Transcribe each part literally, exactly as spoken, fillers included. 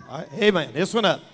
All right, amen. This one up.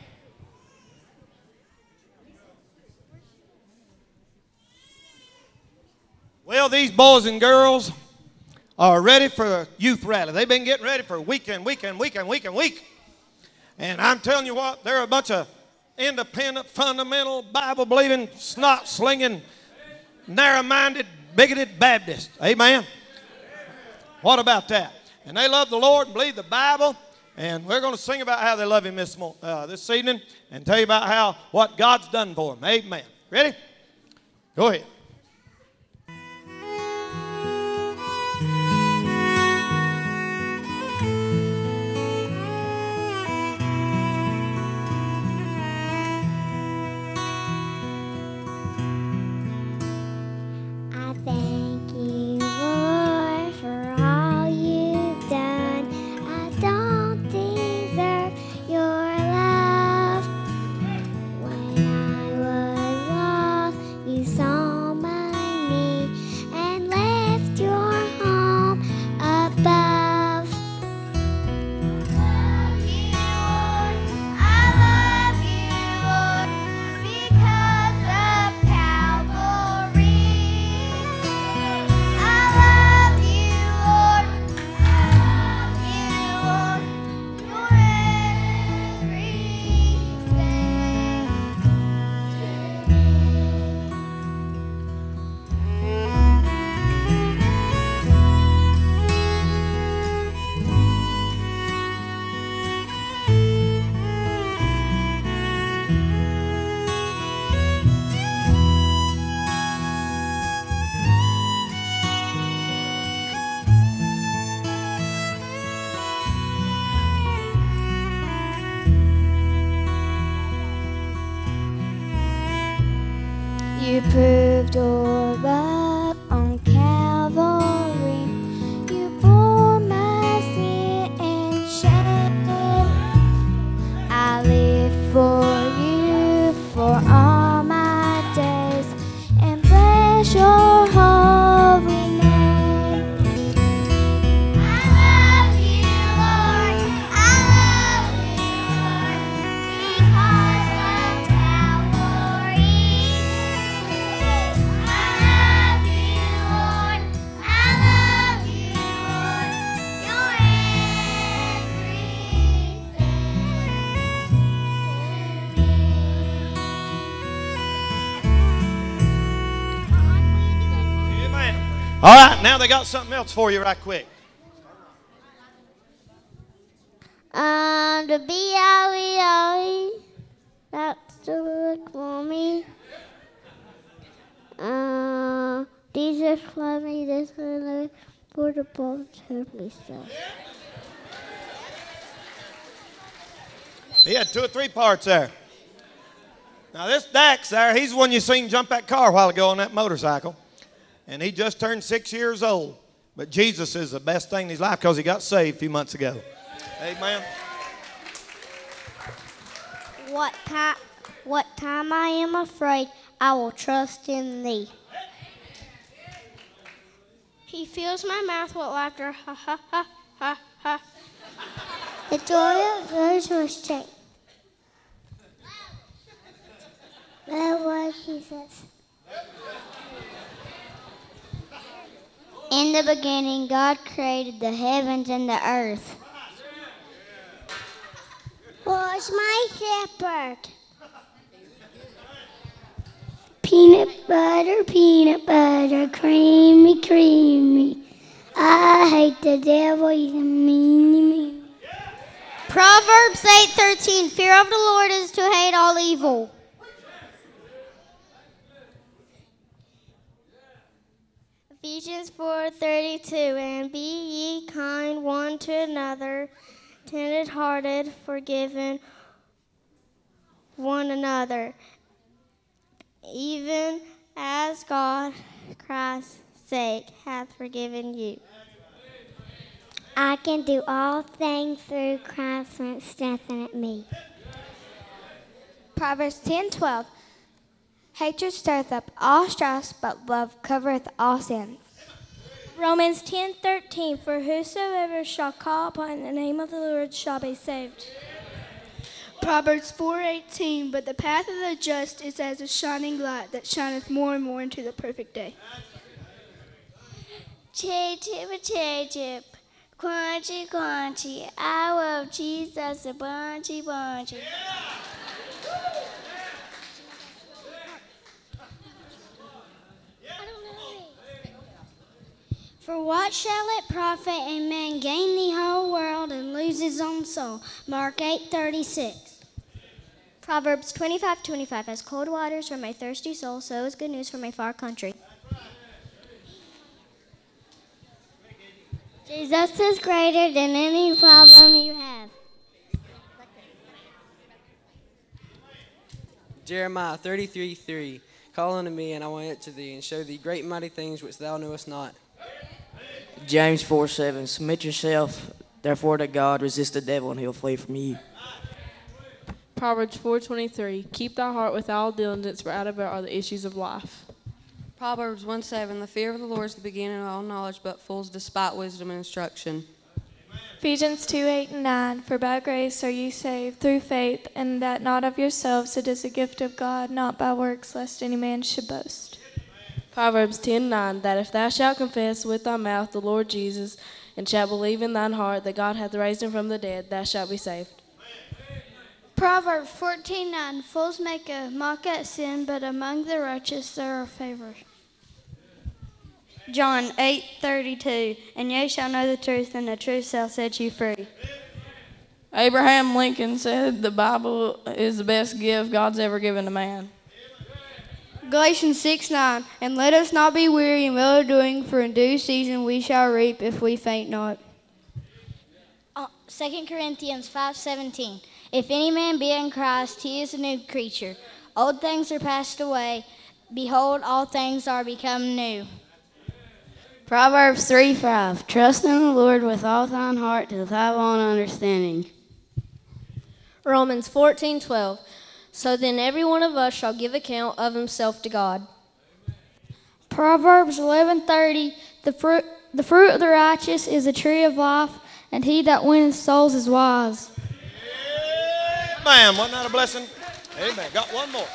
Well, these boys and girls are ready for a youth rally. They've been getting ready for a weekend, weekend, weekend, weekend, week. And I'm telling you what, they're a bunch of independent, fundamental, Bible-believing, snot-slinging, narrow-minded, bigoted Baptists. Amen? What about that? And they love the Lord and believe the Bible. And we're going to sing about how they love Him this, uh, this evening and tell you about how what God's done for them. Amen. Ready? Go ahead. You proved your love on Calvary. You bore my sin and shame. I live for you for all my days and bless your holy name. I love you, Lord. I love you, Lord, because of Calvary. I love you, Lord. I love you, Lord. You're everything to me. Amen. All right, now they got something else for you right quick. Um, the B I E I E, that's the look for me. Uh, Jesus love me, this little for the bones hurt me so. He had two or three parts there. Now this Dax there, he's the one you seen jump that car a while ago on that motorcycle. And he just turned six years old. But Jesus is the best thing in his life because he got saved a few months ago. Amen. What time, what time I am afraid, I will trust in thee. He fills my mouth with laughter, ha ha ha ha ha. The joy of those who are straight. That was Jesus. In the beginning, God created the heavens and the earth. Was my shepherd. Peanut butter, peanut butter, creamy, creamy. I hate the devil, he's a meanie, meanie. Proverbs eight thirteen, fear of the Lord is to hate all evil. Ephesians four thirty-two, and be ye kind one to another, tender-hearted, forgiving one another, even as God, Christ's sake, hath forgiven you. I can do all things through Christ who strengtheneth me. Proverbs ten twelve. Hatred stirreth up all strife, but love covereth all sins. Romans ten thirteen. For whosoever shall call upon the name of the Lord shall be saved. Proverbs four eighteen, but the path of the just is as a shining light that shineth more and more into the perfect day. Cherry tip, a cherry tip, crunchy, crunchy. I love cheese that's a bunchy, bunchy. For what shall it profit a man gain the whole world and lose his own soul? Mark eight thirty-six. Proverbs twenty-five twenty-five. As cold waters from a thirsty soul, so is good news from a far country. Jesus is greater than any problem you have. Jeremiah thirty-three three. Call unto me, and I will answer thee, and show thee great and mighty things which thou knowest not. James four seven. Submit yourself, therefore, to God. Resist the devil, and he'll flee from you. Proverbs four twenty-three. Keep thy heart with all diligence, for out of it are the issues of life. Proverbs one seven. The fear of the Lord is the beginning of all knowledge, but fools despite wisdom and instruction. Ephesians two eight and nine. For by grace are ye saved through faith, and that not of yourselves, it is a gift of God, not by works, lest any man should boast. Proverbs ten nine. That if thou shalt confess with thy mouth the Lord Jesus, and shalt believe in thine heart that God hath raised him from the dead, thou shalt be saved. Proverbs fourteen nine. Fools make a mock at sin, but among the righteous there are favors. John eight thirty-two. And ye shall know the truth, and the truth shall set you free. Abraham Lincoln said the Bible is the best gift God's ever given to man. Galatians six nine. And let us not be weary in well doing, for in due season we shall reap if we faint not. Uh, Second Corinthians five seventeen. If any man be in Christ, he is a new creature. Old things are passed away. Behold, all things are become new. Proverbs three five. Trust in the Lord with all thine heart, to thy own understanding. Romans fourteen twelve. So then every one of us shall give account of himself to God. Proverbs eleven thirty. The fruit, the fruit of the righteous is a tree of life, and he that winneth souls is wise. Amen. Wasn't that a blessing? Amen. Got one more.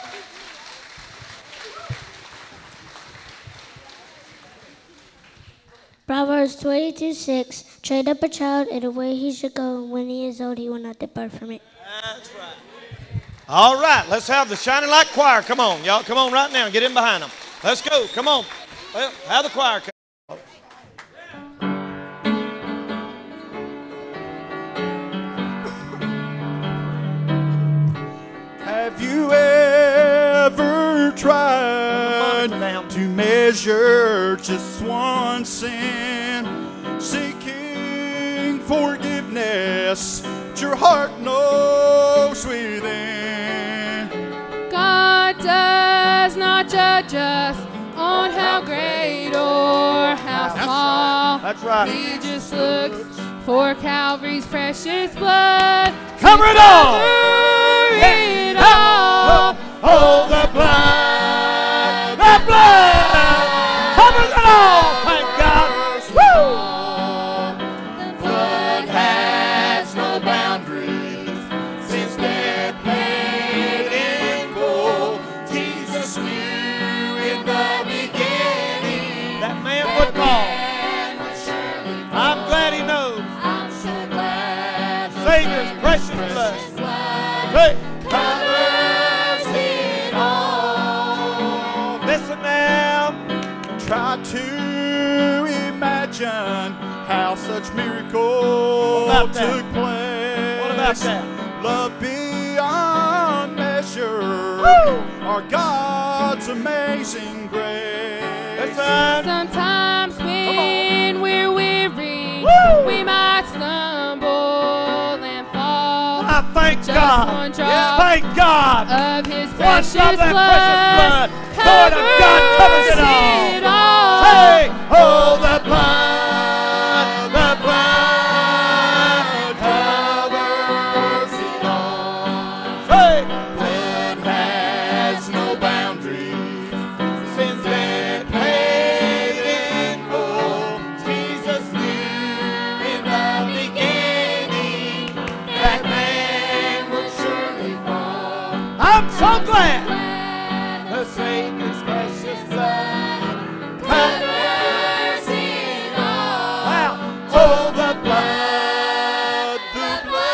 Proverbs twenty-two six. Train up a child in the way he should go, and when he is old, he will not depart from it. That's right. All right, let's have the Shining Light Choir. Come on, y'all. Come on right now. Get in behind them. Let's go. Come on. Well, have the choir come. Have you ever tried to measure just one sin, seeking forgiveness that your heart knows within? God does not judge us on how great or how small. That's right. He just looks for Calvary's precious blood. Cover it all. Cover it all. Oh, the blood, the blood covers it all. Thank God. Woo! The blood has no boundaries, since death paid in full. Jesus knew in the beginning that man would fall. I'm glad he knows. I'm so glad. Savior's precious blood. Hey. Covers it all. Listen now. Try to imagine how such miracle What about took that? place. What about that? Love beyond measure. Woo! Our God's amazing grace. Listen. Sometimes when we're weary, Woo! we might stumble and fall. I thank Just God. one drop Yeah, thank God. of his One precious drop of that blood, precious blood. Lord of God covers it all. it all. Hey, oh, the blood, the blood covers it all. Hey. Blood has no boundaries, since death paid in full. Jesus knew in the beginning that man would surely glad the Savior's precious blood covers it all. Wow. Oh, the blood, the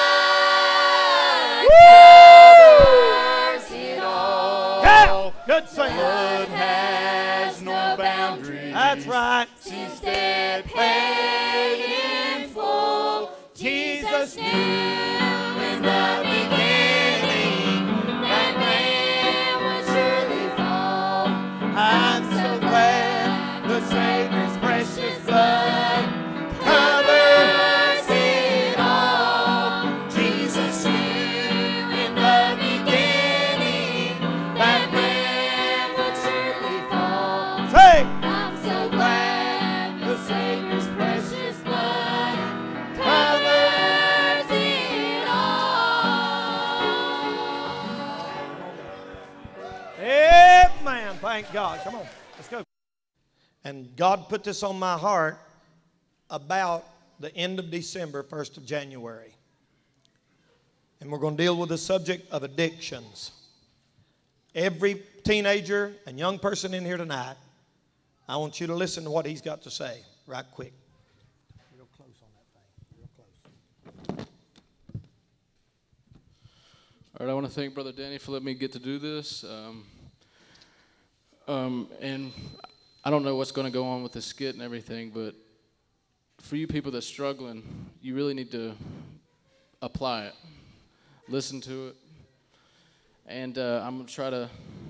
blood covers it all. Yeah. Good singing. Blood has no boundaries. That's right. Since death paid in full, Jesus knew in the beginning that man would surely fall. I'm so glad the Savior's precious blood covers it all. Jesus knew in the beginning that man would surely fall. Say. I'm so glad the Savior's precious blood covers it all. Amen. Thank God. Come on. Let's go. And God put this on my heart about the end of December, first of January. And we're going to deal with the subject of addictions. Every teenager and young person in here tonight, I want you to listen to what he's got to say right quick. Real close on that thing. Real close. All right, I want to thank Brother Danny for letting me get to do this. Um, um, and I don't know what's going to go on with the skit and everything, but for you people that's struggling, you really need to apply it. Listen to it. And uh, I'm going to try to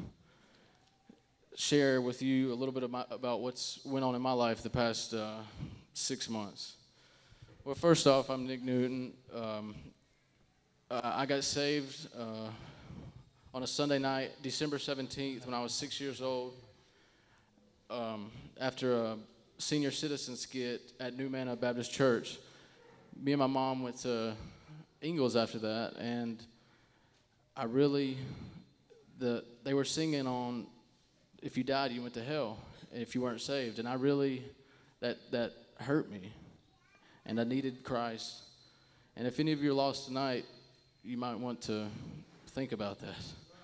share with you a little bit of my, about what's went on in my life the past uh, six months. Well, first off, I'm Nick Newton. Um, uh, I got saved uh, on a Sunday night, December seventeenth, when I was six years old, um, after a senior citizen skit at New Manna Baptist Church. Me and my mom went to Ingalls after that, and I really, the they were singing on, if you died, you went to hell, if you weren't saved. And I really, that that hurt me. And I needed Christ. And if any of you are lost tonight, you might want to think about that.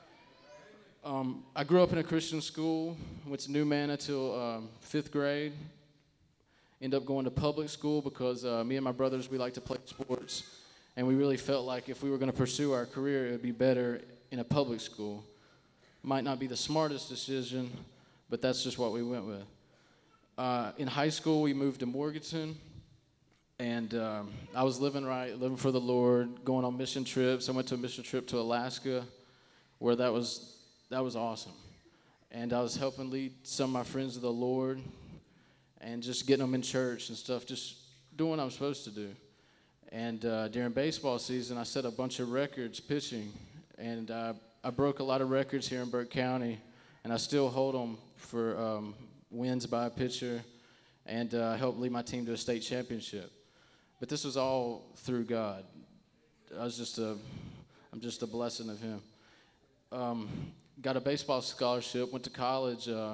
Um, I grew up in a Christian school, went to New Manna till um, fifth grade. Ended up going to public school because uh, me and my brothers, we like to play sports. And we really felt like if we were going to pursue our career, it would be better in a public school. Might not be the smartest decision, but that's just what we went with. Uh, in high school, we moved to Morganton, and um, I was living right, living for the Lord, going on mission trips. I went to a mission trip to Alaska, where that was that was awesome. And I was helping lead some of my friends to the Lord, and just getting them in church and stuff, just doing what I'm supposed to do. And uh, during baseball season, I set a bunch of records pitching, and uh, I broke a lot of records here in Burke County, and I still hold them for um, wins by a pitcher, and uh, helped lead my team to a state championship. But this was all through God. I was just a, I'm just a blessing of Him. Um, got a baseball scholarship, went to college, uh,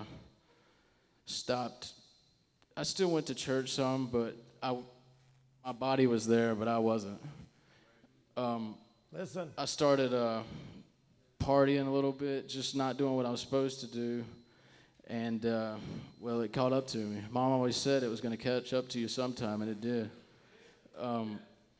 stopped. I still went to church some, but I, my body was there, but I wasn't. Um, Listen. I started uh, partying a little bit, just not doing what I was supposed to do. And, uh, well, it caught up to me. Mom always said it was going to catch up to you sometime, and it did. Um,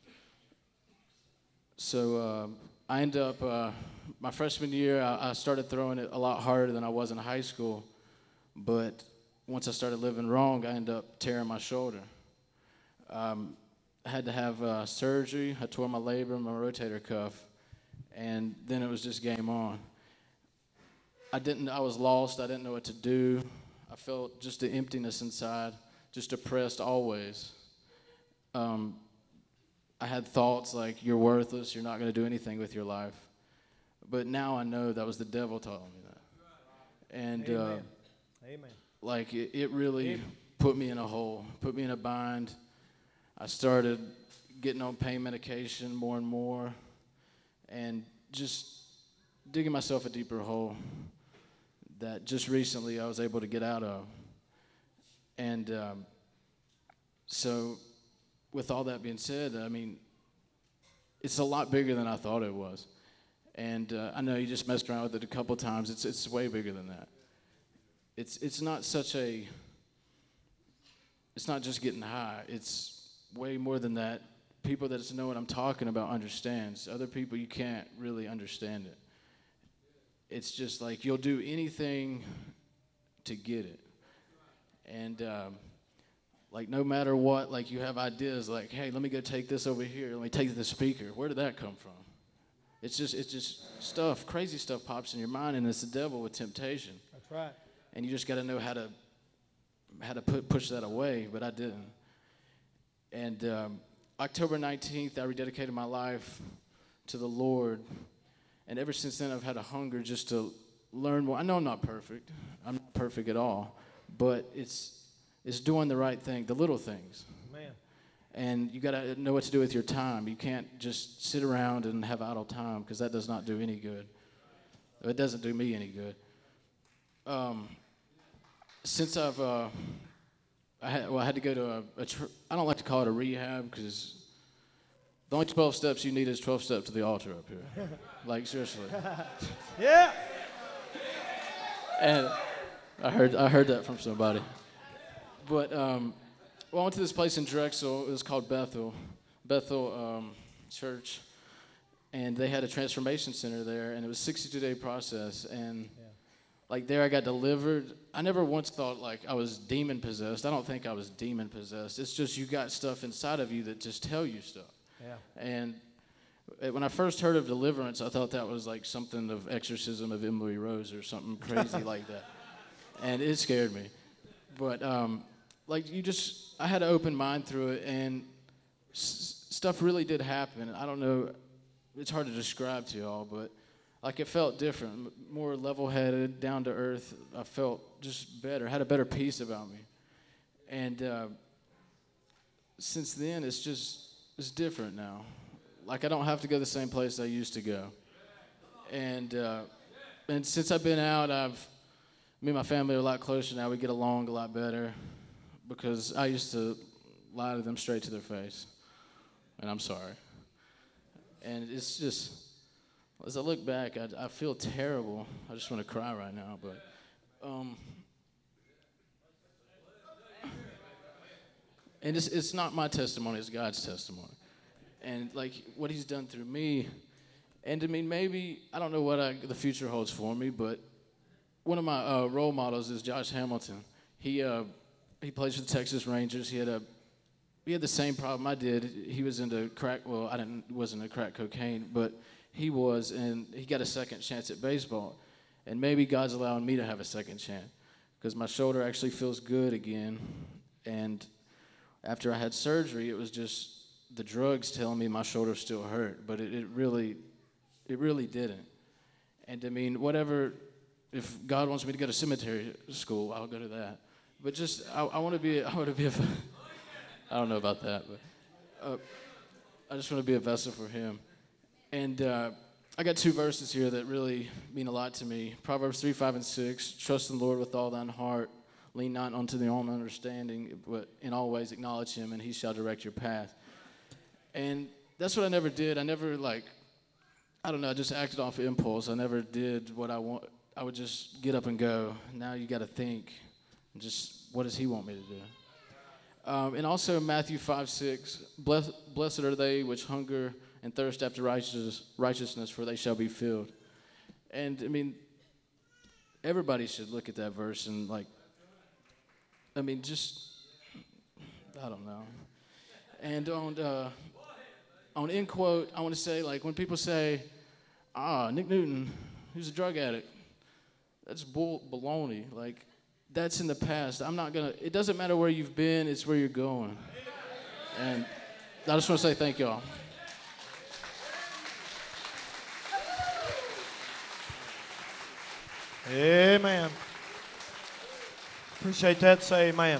so uh, I ended up, uh, my freshman year, I, I started throwing it a lot harder than I was in high school. But once I started living wrong, I ended up tearing my shoulder. Um, I had to have uh, surgery. I tore my labrum, my rotator cuff, and then it was just game on. I didn't. I was lost. I didn't know what to do. I felt just the emptiness inside, just depressed always. Um, I had thoughts like, you're worthless, you're not going to do anything with your life. But now I know that was the devil telling me that. And Amen. Uh, Amen. like it, it really Amen. put me in a hole, put me in a bind. I started getting on pain medication more and more, and just digging myself a deeper hole that just recently I was able to get out of. And um, so with all that being said, I mean, it's a lot bigger than I thought it was. And uh, I know you just messed around with it a couple times. It's it's way bigger than that. It's it's not such a. It's not just getting high. It's way more than that. People that know what I'm talking about understands. Other people, you can't really understand it. It's just like you'll do anything to get it. And um, like no matter what, like you have ideas like, hey, let me go take this over here. Let me take the speaker. Where did that come from? It's just it's just stuff, crazy stuff pops in your mind, and it's the devil with temptation. That's right. And you just got to know how to how to put, push that away, but I didn't. And um, October nineteenth, I rededicated my life to the Lord. And ever since then, I've had a hunger just to learn more. I know I'm not perfect. I'm not perfect at all. But it's it's doing the right thing, the little things. Man. And you got to know what to do with your time. You can't just sit around and have idle time, because that does not do any good. It doesn't do me any good. Um, since I've, uh, I had, well, I had to go to a, a tr- I don't like to call it a rehab, because the only twelve steps you need is twelve steps to the altar up here. Like, seriously. Yeah. And I heard I heard that from somebody. But um, well, I went to this place in Drexel. It was called Bethel, Bethel um, Church, and they had a transformation center there, and it was a sixty-two day process. And yeah. like there, I got delivered. I never once thought like I was demon possessed. I don't think I was demon possessed. It's just you got stuff inside of you that just tell you stuff. Yeah. And when I first heard of deliverance, I thought that was like something of exorcism of Emily Rose or something crazy like that. And it scared me. But, um, like, you just, I had an open mind through it, and s- stuff really did happen. I don't know, it's hard to describe to y'all, but, like, it felt different, more level-headed, down to earth. I felt just better, had a better peace about me. And uh, since then, it's just, it's different now. Like, I don't have to go the same place I used to go. And uh, and since I've been out, I've, me and my family are a lot closer now. We get along a lot better, because I used to lie to them straight to their face. And I'm sorry. And it's just, as I look back, I, I feel terrible. I just want to cry right now. But um, and it's it's not my testimony, it's God's testimony. And, like, what he's done through me. And, I mean, maybe, I don't know what I, the future holds for me, but one of my uh, role models is Josh Hamilton. He uh, he plays for the Texas Rangers. He had a he had the same problem I did. He was into crack, well, I didn't wasn't into crack cocaine, but he was, and he got a second chance at baseball. And maybe God's allowing me to have a second chance, because my shoulder actually feels good again. And after I had surgery, it was just the drugs telling me my shoulder still hurt, but it, it really, it really didn't. And I mean, whatever, if God wants me to go to cemetery school, I'll go to that. But just, I, I want to be, I want to be a, I don't know about that, but uh, I just want to be a vessel for him. And uh, I got two verses here that really mean a lot to me. Proverbs three, five, and six. Trust in the Lord with all thine heart. Lean not unto thy own understanding, but in all ways acknowledge him, and he shall direct your path. And that's what I never did. I never, like, I don't know, I just acted off impulse. I never did what I want. I would just get up and go. Now you got to think, just what does he want me to do? Um, and also Matthew five, six, Bless, blessed are they which hunger and thirst after righteous, righteousness, for they shall be filled. And, I mean, everybody should look at that verse and, like, I mean, just, I don't know. And on uh, on end quote, I want to say, like, when people say, ah, Nick Newton, he's a drug addict, that's bull baloney. Like, that's in the past. I'm not going to, it doesn't matter where you've been, it's where you're going. And I just want to say thank y'all. Amen. Appreciate that. Say amen.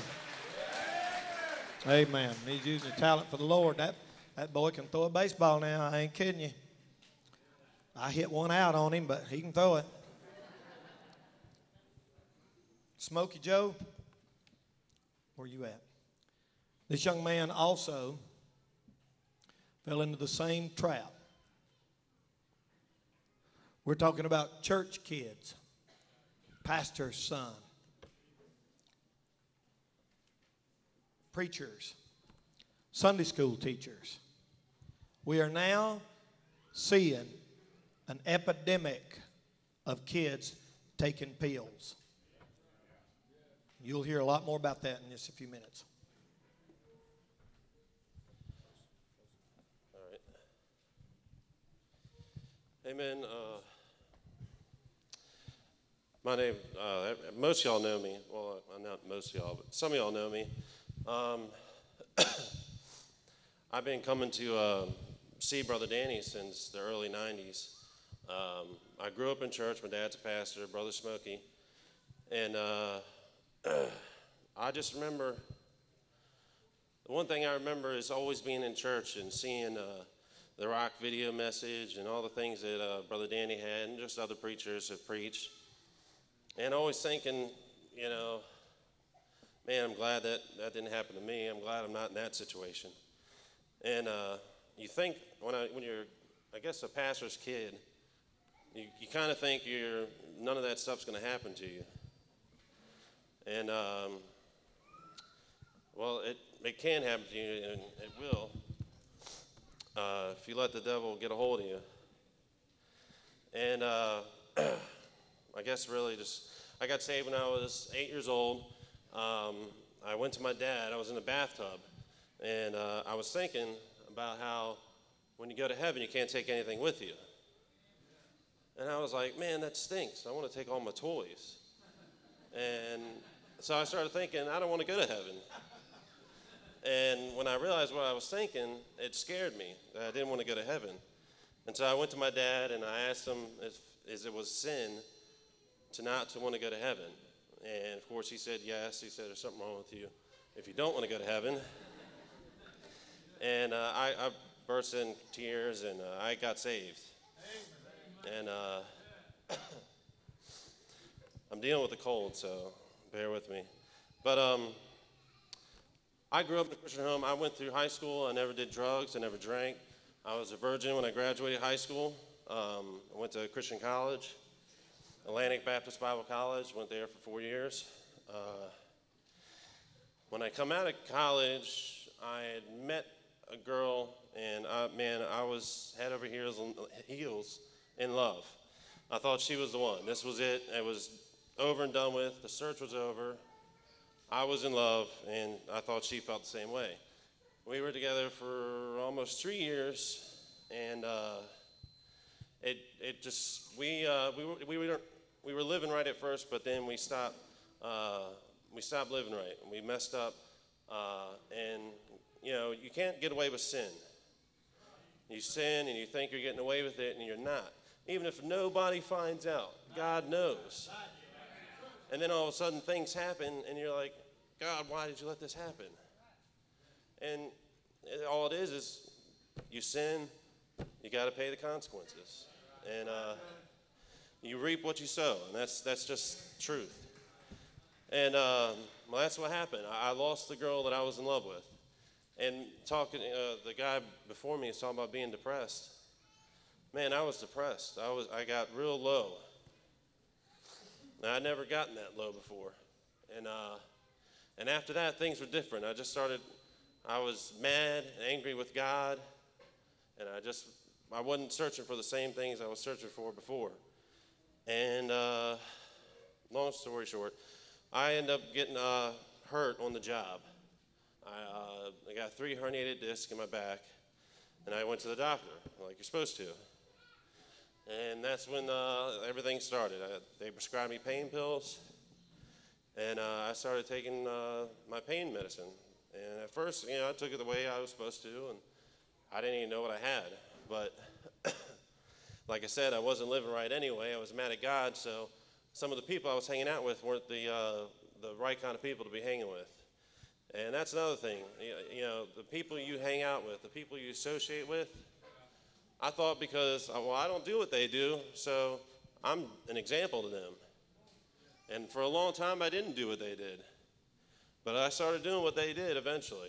Amen. He's using talent for the Lord. That that boy can throw a baseball now. I ain't kidding you. I hit one out on him, but he can throw it. Smokey Joe, where you at? This young man also fell into the same trap. We're talking about church kids, pastor's son, preachers, Sunday school teachers. We are now seeing an epidemic of kids taking pills. You'll hear a lot more about that in just a few minutes. All right. Amen. Uh, my name, uh, most of y'all know me. Well, uh, not most of y'all, but some of y'all know me. Um, I've been coming to uh, see Brother Danny since the early nineties. Um, I grew up in church. My dad's a pastor, Brother Smokey. And uh, I just remember, the one thing I remember is always being in church and seeing uh, the rock video message and all the things that uh, Brother Danny had and just other preachers have preached. And always thinking, you know, man, I'm glad that that didn't happen to me. I'm glad I'm not in that situation. And uh, you think, when, I, when you're, I guess, a pastor's kid, you, you kind of think you're none of that stuff's going to happen to you. And, um, well, it, it can happen to you, and it will, uh, if you let the devil get a hold of you. And uh, I guess really just, I got saved when I was eight years old. Um, I went to my dad. I was in the bathtub, and uh, I was thinking about how when you go to heaven, you can't take anything with you. And I was like, man, that stinks. I want to take all my toys. And so I started thinking, I don't want to go to heaven. And when I realized what I was thinking, it scared me that I didn't want to go to heaven. And so I went to my dad, and I asked him if, if it was sin to not to want to go to heaven. And, of course, he said yes. He said, there's something wrong with you if you don't want to go to heaven. And uh, I, I burst in tears, and uh, I got saved. And uh, I'm dealing with a cold, so bear with me. But um, I grew up in a Christian home. I went through high school. I never did drugs. I never drank. I was a virgin when I graduated high school. Um, I went to Christian college. Atlantic Baptist Bible College, went there for four years. Uh, when I come out of college, I had met a girl, and I, man, I was head over heels, heels in love. I thought she was the one. This was it. It was over and done with. The search was over. I was in love, and I thought she felt the same way. We were together for almost three years, and uh, it it just we uh, we were, we were we were living right at first, but then we stopped uh, we stopped living right, and we messed up. Uh, and you know, you can't get away with sin. You sin, and you think you're getting away with it, and you're not. Even if nobody finds out, God knows. And then all of a sudden things happen, and you're like, God, why did you let this happen? And it, all it is is you sin, you got to pay the consequences. And uh, you reap what you sow, and that's that's just truth. And um, well, that's what happened. I, I lost the girl that I was in love with. And talking, uh, the guy before me was talking about being depressed. Man, I was depressed. I was I got real low. Now, I'd never gotten that low before. And uh, and after that, things were different. I just started. I was mad, angry with God, and I just I wasn't searching for the same things I was searching for before. And uh, long story short, I ended up getting uh, hurt on the job. I, uh, I got three herniated discs in my back, and I went to the doctor, like you're supposed to. And that's when uh, everything started. I, they prescribed me pain pills, and uh, I started taking uh, my pain medicine. And at first, you know, I took it the way I was supposed to, and I didn't even know what I had. But like I said, I wasn't living right anyway. I was mad at God, so some of the people I was hanging out with weren't the uh, the right kind of people to be hanging with. And that's another thing. You, you know, the people you hang out with, the people you associate with, I thought because, well, I don't do what they do, so I'm an example to them. And for a long time, I didn't do what they did. But I started doing what they did eventually.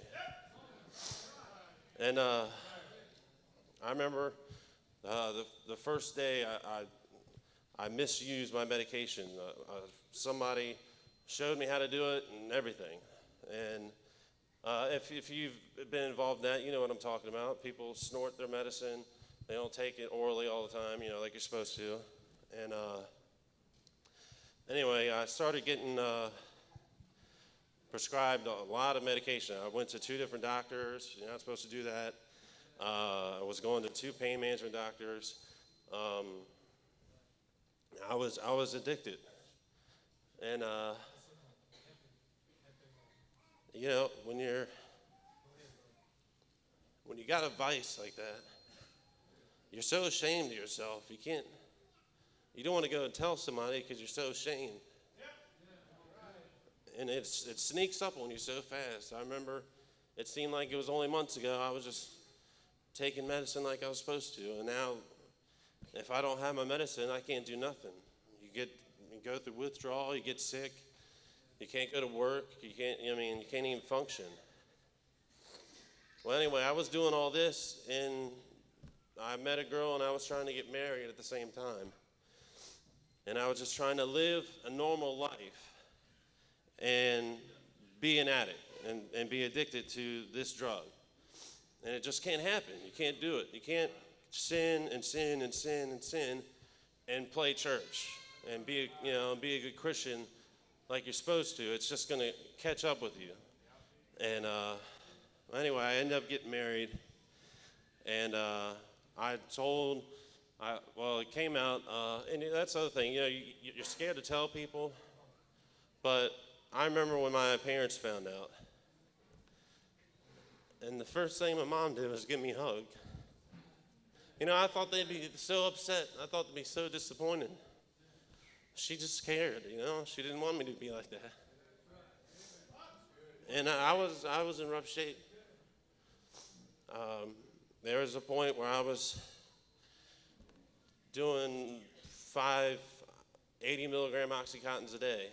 And uh, I remember uh, the, the first day I, I I misused my medication. Uh, uh, somebody showed me how to do it and everything. And uh, if, if you've been involved in that, you know what I'm talking about. People snort their medicine. They don't take it orally all the time, you know, like you're supposed to. And uh, anyway, I started getting uh, prescribed a lot of medication. I went to two different doctors. You're not supposed to do that. Uh, I was going to two pain management doctors. Um, I was I was addicted, and uh, you know when you're when you got a vice like that, you're so ashamed of yourself. You can't. You don't want to go and tell somebody because you're so ashamed. And it's it sneaks up on you so fast. I remember it seemed like it was only months ago I was just taking medicine like I was supposed to, and now if I don't have my medicine, I can't do nothing. You get you go through withdrawal, you get sick, you can't go to work, you can't I mean you can't even function. Well, anyway, I was doing all this, and I met a girl, and I was trying to get married at the same time. And I was just trying to live a normal life and be an addict and, and be addicted to this drug. And it just can't happen. You can't do it. You can't sin and sin and sin and sin and play church and be a, you know, be a good Christian like you're supposed to. It's just going to catch up with you. And uh, anyway, I ended up getting married. And uh, I told... I, well, it came out, uh, and that's the other thing, you know, you, you're scared to tell people, but I remember when my parents found out, and the first thing my mom did was give me a hug. You know, I thought they'd be so upset. I thought they'd be so disappointed. She just cared, you know. She didn't want me to be like that. And I was, I was in rough shape. Um, there was a point where I was doing five eighty milligram Oxycontins a day.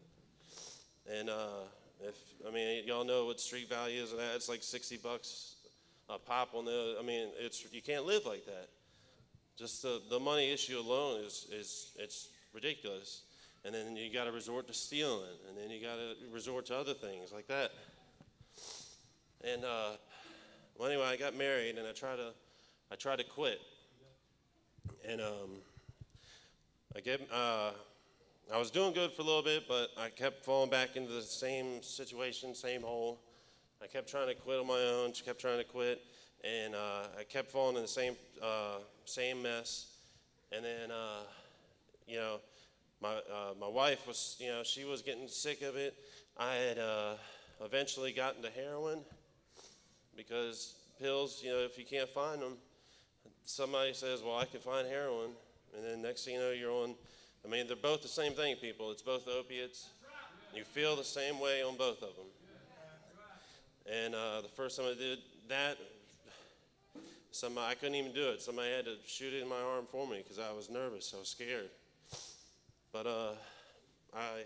And uh, if, I mean, y'all know what street value is of that. It's like sixty bucks a pop on the, I mean, it's, you can't live like that. Just the, the money issue alone is, is, it's ridiculous. And then you gotta resort to stealing, and then you gotta resort to other things like that. And uh, well, anyway, I got married, and I tried to, I tried to quit. And um, I get, uh, I was doing good for a little bit, but I kept falling back into the same situation, same hole. I kept trying to quit on my own, kept trying to quit, and uh, I kept falling in the same, uh, same mess. And then, uh, you know, my uh, my wife was, you know, she was getting sick of it. I had uh, eventually gotten to heroin because pills, you know, if you can't find them. Somebody says, well, I can find heroin, and then next thing you know, you're on, I mean, they're both the same thing, people. It's both opiates. You feel the same way on both of them. And uh, the first time I did that, somebody, I couldn't even do it. Somebody had to shoot it in my arm for me because I was nervous. I was scared. But uh, I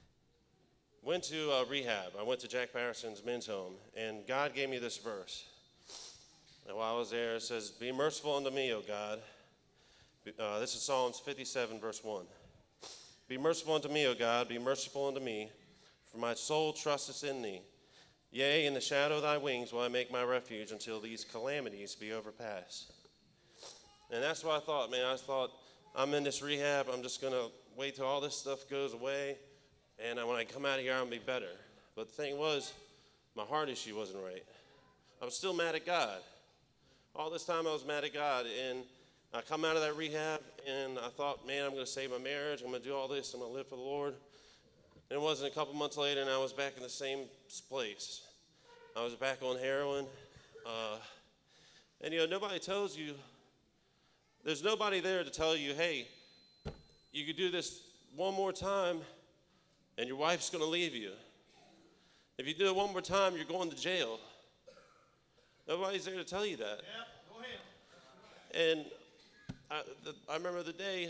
went to uh, rehab. I went to Jack Patterson's men's home, and God gave me this verse. And while I was there, it says, be merciful unto me, O God. Uh, this is Psalms fifty-seven, verse one. Be merciful unto me, O God, be merciful unto me, for my soul trusteth in thee. Yea, in the shadow of thy wings will I make my refuge until these calamities be overpassed. And that's what I thought, man. I thought, I'm in this rehab. I'm just going to wait till all this stuff goes away, and when I come out of here, I'll be better. But the thing was, my heart issue wasn't right. I was still mad at God. All this time I was mad at God, and I come out of that rehab, and I thought, man, I'm going to save my marriage. I'm going to do all this. I'm going to live for the Lord. And it wasn't a couple months later, and I was back in the same place. I was back on heroin. Uh, and, you know, nobody tells you, there's nobody there to tell you, hey, you could do this one more time, and your wife's going to leave you. If you do it one more time, you're going to jail. Nobody's there to tell you that. Yeah, go ahead. And I, the, I remember the day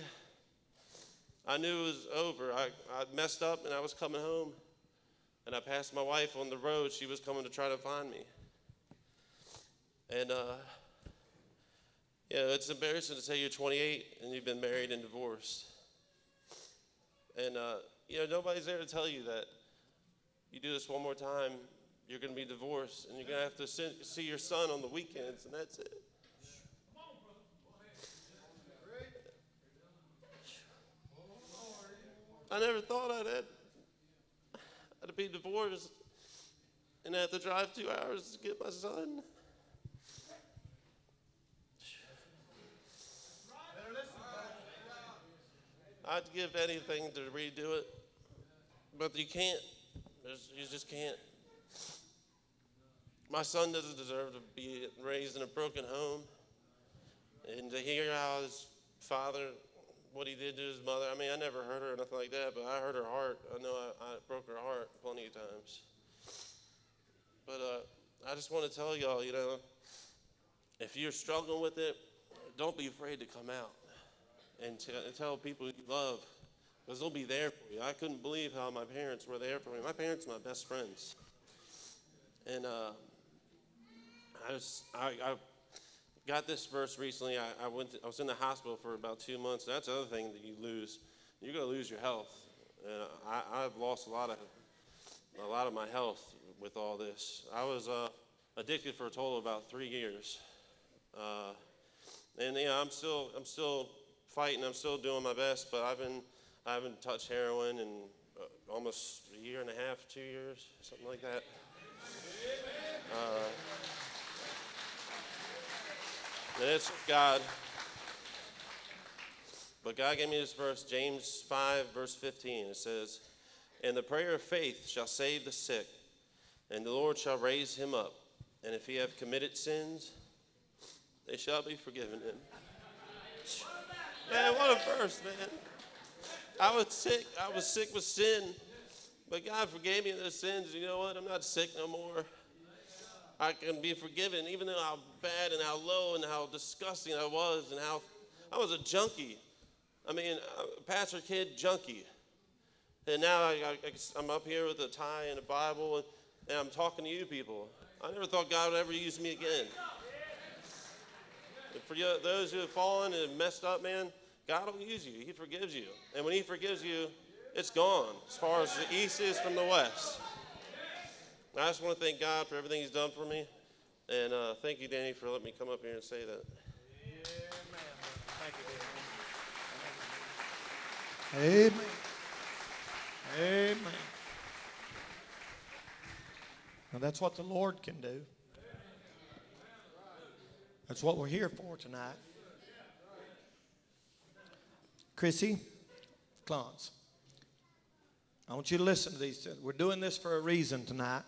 I knew it was over. I, I messed up, and I was coming home, and I passed my wife on the road. She was coming to try to find me. And, uh, yeah, it's embarrassing to say you're twenty-eight and you've been married and divorced. And, uh, you know, nobody's there to tell you that you do this one more time, you're going to be divorced, and you're going to have to see, see your son on the weekends, and that's it. I never thought I'd have, I'd be divorced and have to drive two hours to get my son. I'd give anything to redo it, but you can't. There's, you just can't. My son doesn't deserve to be raised in a broken home, and to hear how his father, what he did to his mother. I mean, I never hurt her or nothing like that, but I hurt her heart. I know I, I broke her heart plenty of times. But uh, I just want to tell y'all, you know, if you're struggling with it, don't be afraid to come out and, t- and tell people you love, because they'll be there for you. I couldn't believe how my parents were there for me. My parents are my best friends. And uh, I, just, I, I got this verse recently. I, I, went to, I was in the hospital for about two months. That's the other thing that you lose. You're going to lose your health. And I, I've lost a lot of a lot of my health with all this. I was uh, addicted for a total of about three years. Uh, and you know, I'm still I'm still fighting. I'm still doing my best, but I've been I haven't touched heroin in uh, almost a year and a half, two years, something like that. Uh, and it's God. But God gave me this verse, James five, verse fifteen. It says, "And the prayer of faith shall save the sick, and the Lord shall raise him up. And if he have committed sins, they shall be forgiven him." Man, what a verse, man. I was sick. I was sick with sin. But God forgave me those sins. You know what? I'm not sick no more. I can be forgiven, even though how bad and how low and how disgusting I was, and how I was a junkie. I mean, a pastor kid junkie. And now I, I, I'm up here with a tie and a Bible, and, and I'm talking to you people. I never thought God would ever use me again. And for you, those who have fallen and messed up, man, God will use you. He forgives you. And when he forgives you, it's gone as far as the east is from the west. And I just want to thank God for everything he's done for me. And uh, thank you, Danny, for letting me come up here and say that. Amen. Amen. Now that's what the Lord can do. That's what we're here for tonight. Chrissy Clance, I want you to listen to these. We're doing this for a reason tonight.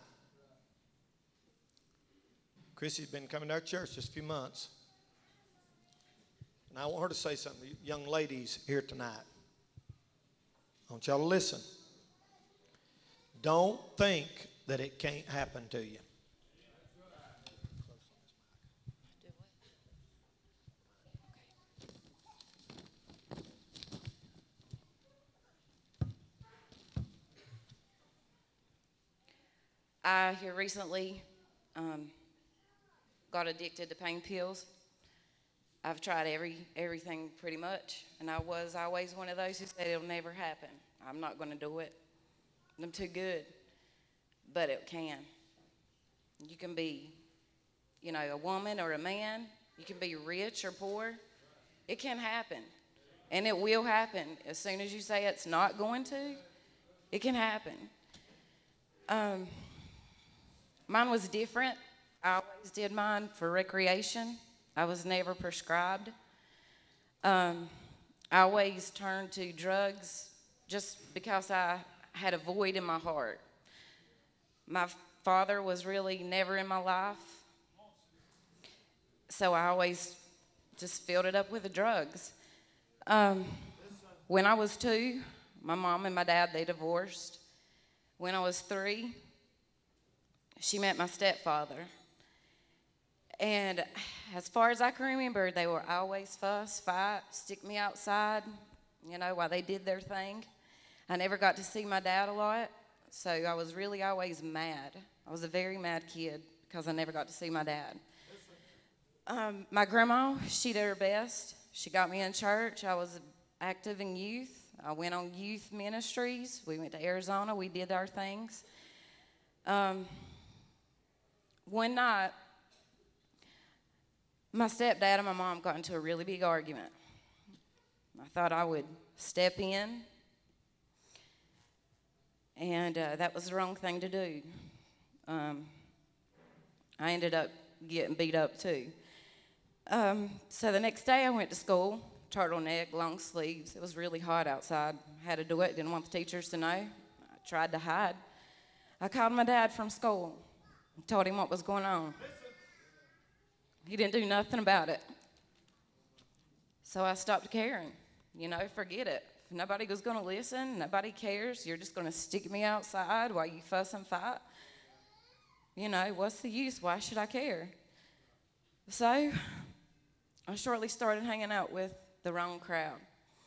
Chrissy's been coming to our church just a few months. And I want her to say something to you young ladies here tonight. I want y'all to listen. Don't think that it can't happen to you. I here recently um, got addicted to pain pills. I've tried every everything pretty much, and I was always one of those who said it'll never happen. I'm not going to do it. I'm too good. But it can. You can be, you know, a woman or a man. You can be rich or poor. It can happen, and it will happen. As soon as you say it's not going to, it can happen. Um, mine was different. I always did mine for recreation. I was never prescribed. Um, I always turned to drugs just because I had a void in my heart. My father was really never in my life, so I always just filled it up with the drugs. Um, when I was two, my mom and my dad, they divorced. When I was three, she met my stepfather. And as far as I can remember, they were always fuss, fight, stick me outside, you know, while they did their thing. I never got to see my dad a lot, so I was really always mad. I was a very mad kid because I never got to see my dad. Um, my grandma, she did her best. She got me in church. I was active in youth. I went on youth ministries. We went to Arizona. We did our things. Um, one night, my stepdad and my mom got into a really big argument. I thought I would step in, and uh, that was the wrong thing to do. Um, I ended up getting beat up too. Um, so the next day I went to school, turtleneck, long sleeves. It was really hot outside. I had to do it, didn't want the teachers to know. I tried to hide. I called my dad from school, told him what was going on. He didn't do nothing about it. So I stopped caring. You know, forget it. If nobody was going to listen, nobody cares, you're just going to stick me outside while you fuss and fight. You know, what's the use? Why should I care? So I shortly started hanging out with the wrong crowd.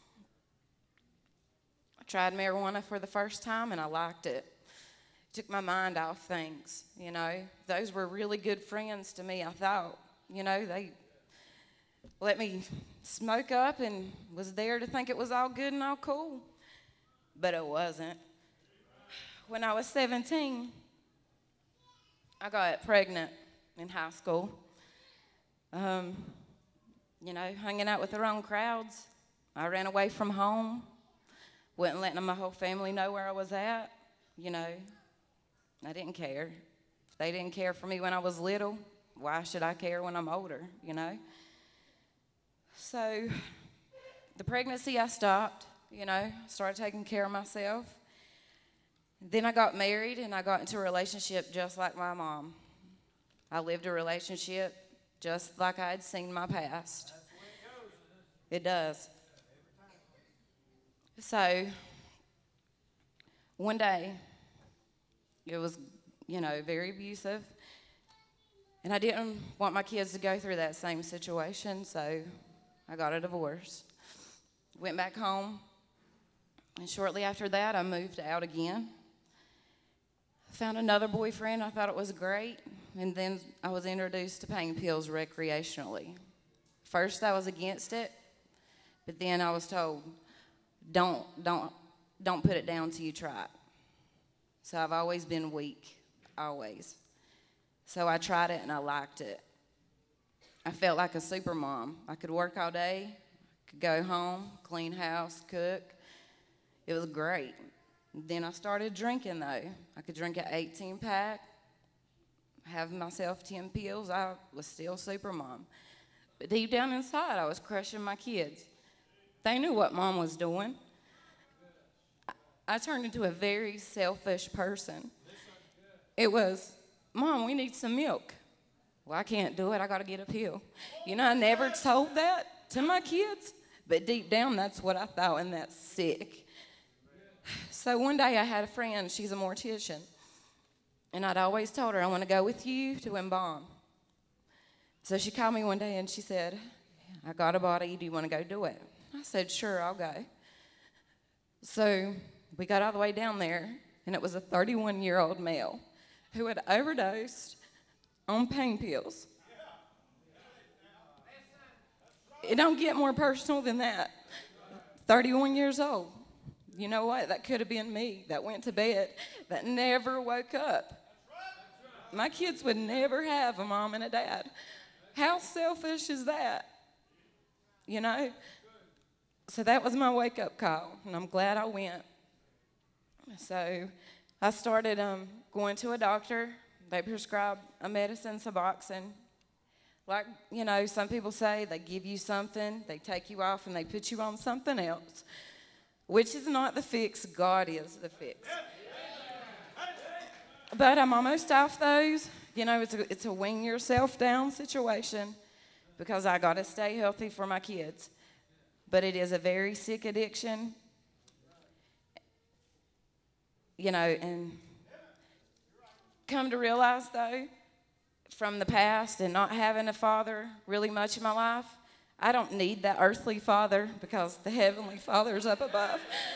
I tried marijuana for the first time, and I liked it. It took my mind off things, you know. Those were really good friends to me, I thought. You know, they let me smoke up and was there to think it was all good and all cool. But it wasn't. When I was seventeen, I got pregnant in high school. Um, you know, hanging out with the wrong crowds. I ran away from home. Wasn't letting my whole family know where I was at. You know, I didn't care. If they didn't care for me when I was little, why should I care when I'm older, you know? So the pregnancy, I stopped, you know, started taking care of myself. Then I got married, and I got into a relationship just like my mom. I lived a relationship just like I had seen my past. It does. So one day, it was, you know, very abusive. And I didn't want my kids to go through that same situation, so I got a divorce. Went back home, and shortly after that, I moved out again. Found another boyfriend. I thought it was great, and then I was introduced to pain pills recreationally. First, I was against it, but then I was told, don't, don't, don't put it down till you try it. So I've always been weak, always. So I tried it, and I liked it. I felt like a super mom. I could work all day, could go home, clean house, cook. It was great. Then I started drinking, though. I could drink an eighteen pack, have myself ten pills. I was still super mom. But deep down inside, I was crushing my kids. They knew what mom was doing. I, I turned into a very selfish person. It was, Mom, we need some milk. Well, I can't do it. I got to get a pill. You know, I never told that to my kids, but deep down, that's what I thought, and that's sick. So one day I had a friend. She's a mortician, and I'd always told her, I want to go with you to embalm. So she called me one day, and she said, I got a body. Do you want to go do it? I said, sure, I'll go. So we got all the way down there, and it was a thirty-one-year-old male who had overdosed on pain pills. It don't get more personal than that. thirty-one years old. You know what? That could have been me that went to bed, that never woke up. My kids would never have a mom and a dad. How selfish is that? You know? So that was my wake-up call, and I'm glad I went. So I started um, going to a doctor. They prescribed a medicine, Suboxone. Like, you know, some people say they give you something, they take you off, and they put you on something else, which is not the fix. God is the fix. But I'm almost off those. You know, it's a, it's a wing yourself down situation because I got to stay healthy for my kids. But it is a very sick addiction. You know, and come to realize, though, from the past and not having a father really much in my life, I don't need that earthly father because the heavenly Father is up above.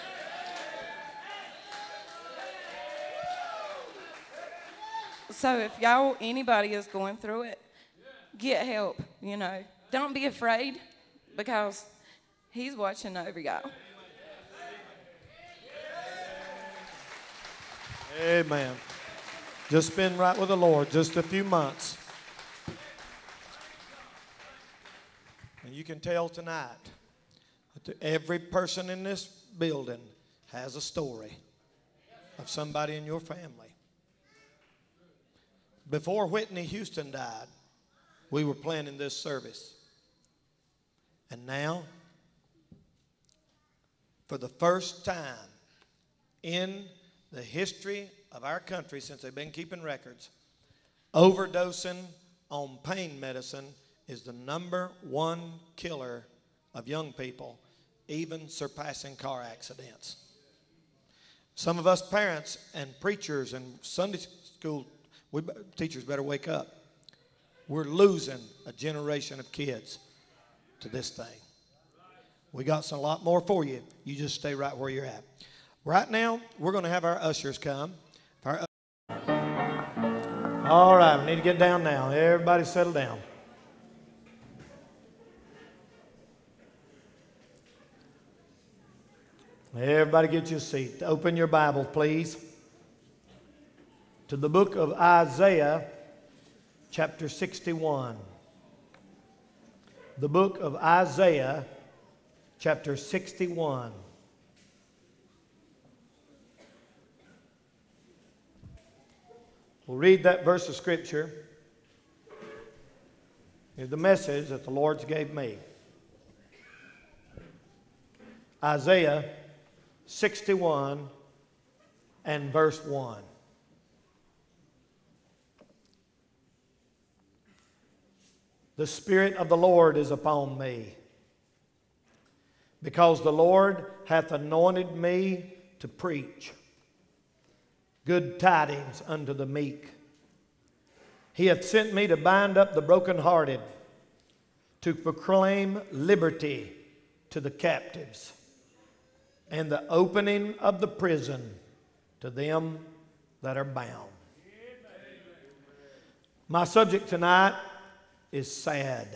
So if y'all, anybody is going through it, get help, you know. Don't be afraid because he's watching over y'all. Amen. Just been right with the Lord just a few months. And you can tell tonight that every person in this building has a story of somebody in your family. Before Whitney Houston died, we were planning this service. And now, for the first time in the history of our country, since they've been keeping records, overdosing on pain medicine is the number one killer of young people, even surpassing car accidents. Some of us parents and preachers and Sunday school we, teachers better wake up. We're losing a generation of kids to this thing. We got some, a lot more for you. You just stay right where you're at. Right now, we're going to have our ushers come. Our, all right, we need to get down now. Everybody settle down. Everybody get you a seat. Open your Bible, please, to the book of Isaiah, chapter sixty-one. The book of Isaiah, chapter sixty-one. We'll read that verse of Scripture. Here's the message that the Lord's gave me. Isaiah sixty-one and verse one. The Spirit of the Lord is upon me, because the Lord hath anointed me to preach good tidings unto the meek. He hath sent me to bind up the brokenhearted, to proclaim liberty to the captives, and the opening of the prison to them that are bound. My subject tonight is sad.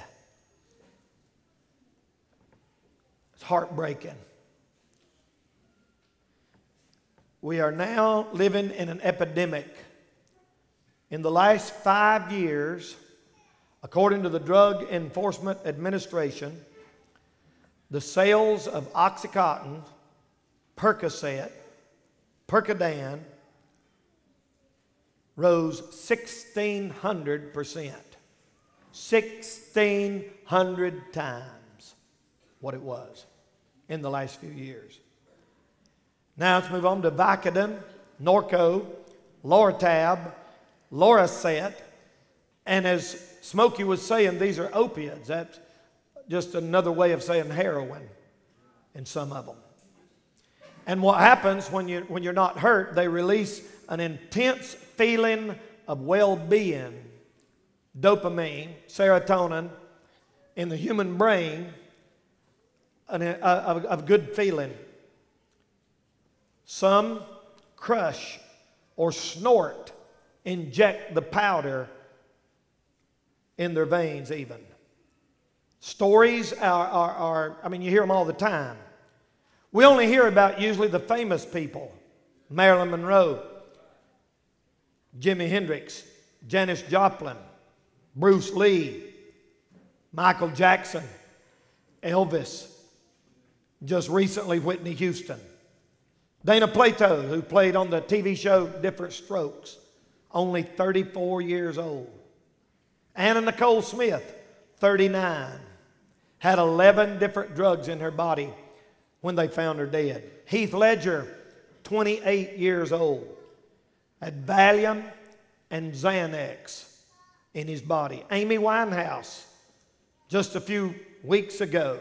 It's heartbreaking. We are now living in an epidemic. In the last five years, according to the Drug Enforcement Administration, the sales of Oxycontin, Percocet, Percodan rose sixteen hundred percent. sixteen hundred times what it was in the last few years. Now let's move on to Vicodin, Norco, Loratab, Loracet, and as Smokey was saying, these are opiates. That's just another way of saying heroin in some of them. And what happens when, you, when you're not hurt, they release an intense feeling of well-being, dopamine, serotonin in the human brain, an, a, of, of good feeling. Some crush or snort, inject the powder in their veins even. Stories are, are, are, I mean, you hear them all the time. We only hear about usually the famous people. Marilyn Monroe, Jimi Hendrix, Janis Joplin, Bruce Lee, Michael Jackson, Elvis, just recently Whitney Houston. Dana Plato, who played on the T V show Different Strokes, only thirty-four years old. Anna Nicole Smith, thirty-nine, had eleven different drugs in her body when they found her dead. Heath Ledger, twenty-eight years old, had Valium and Xanax in his body. Amy Winehouse, just a few weeks ago,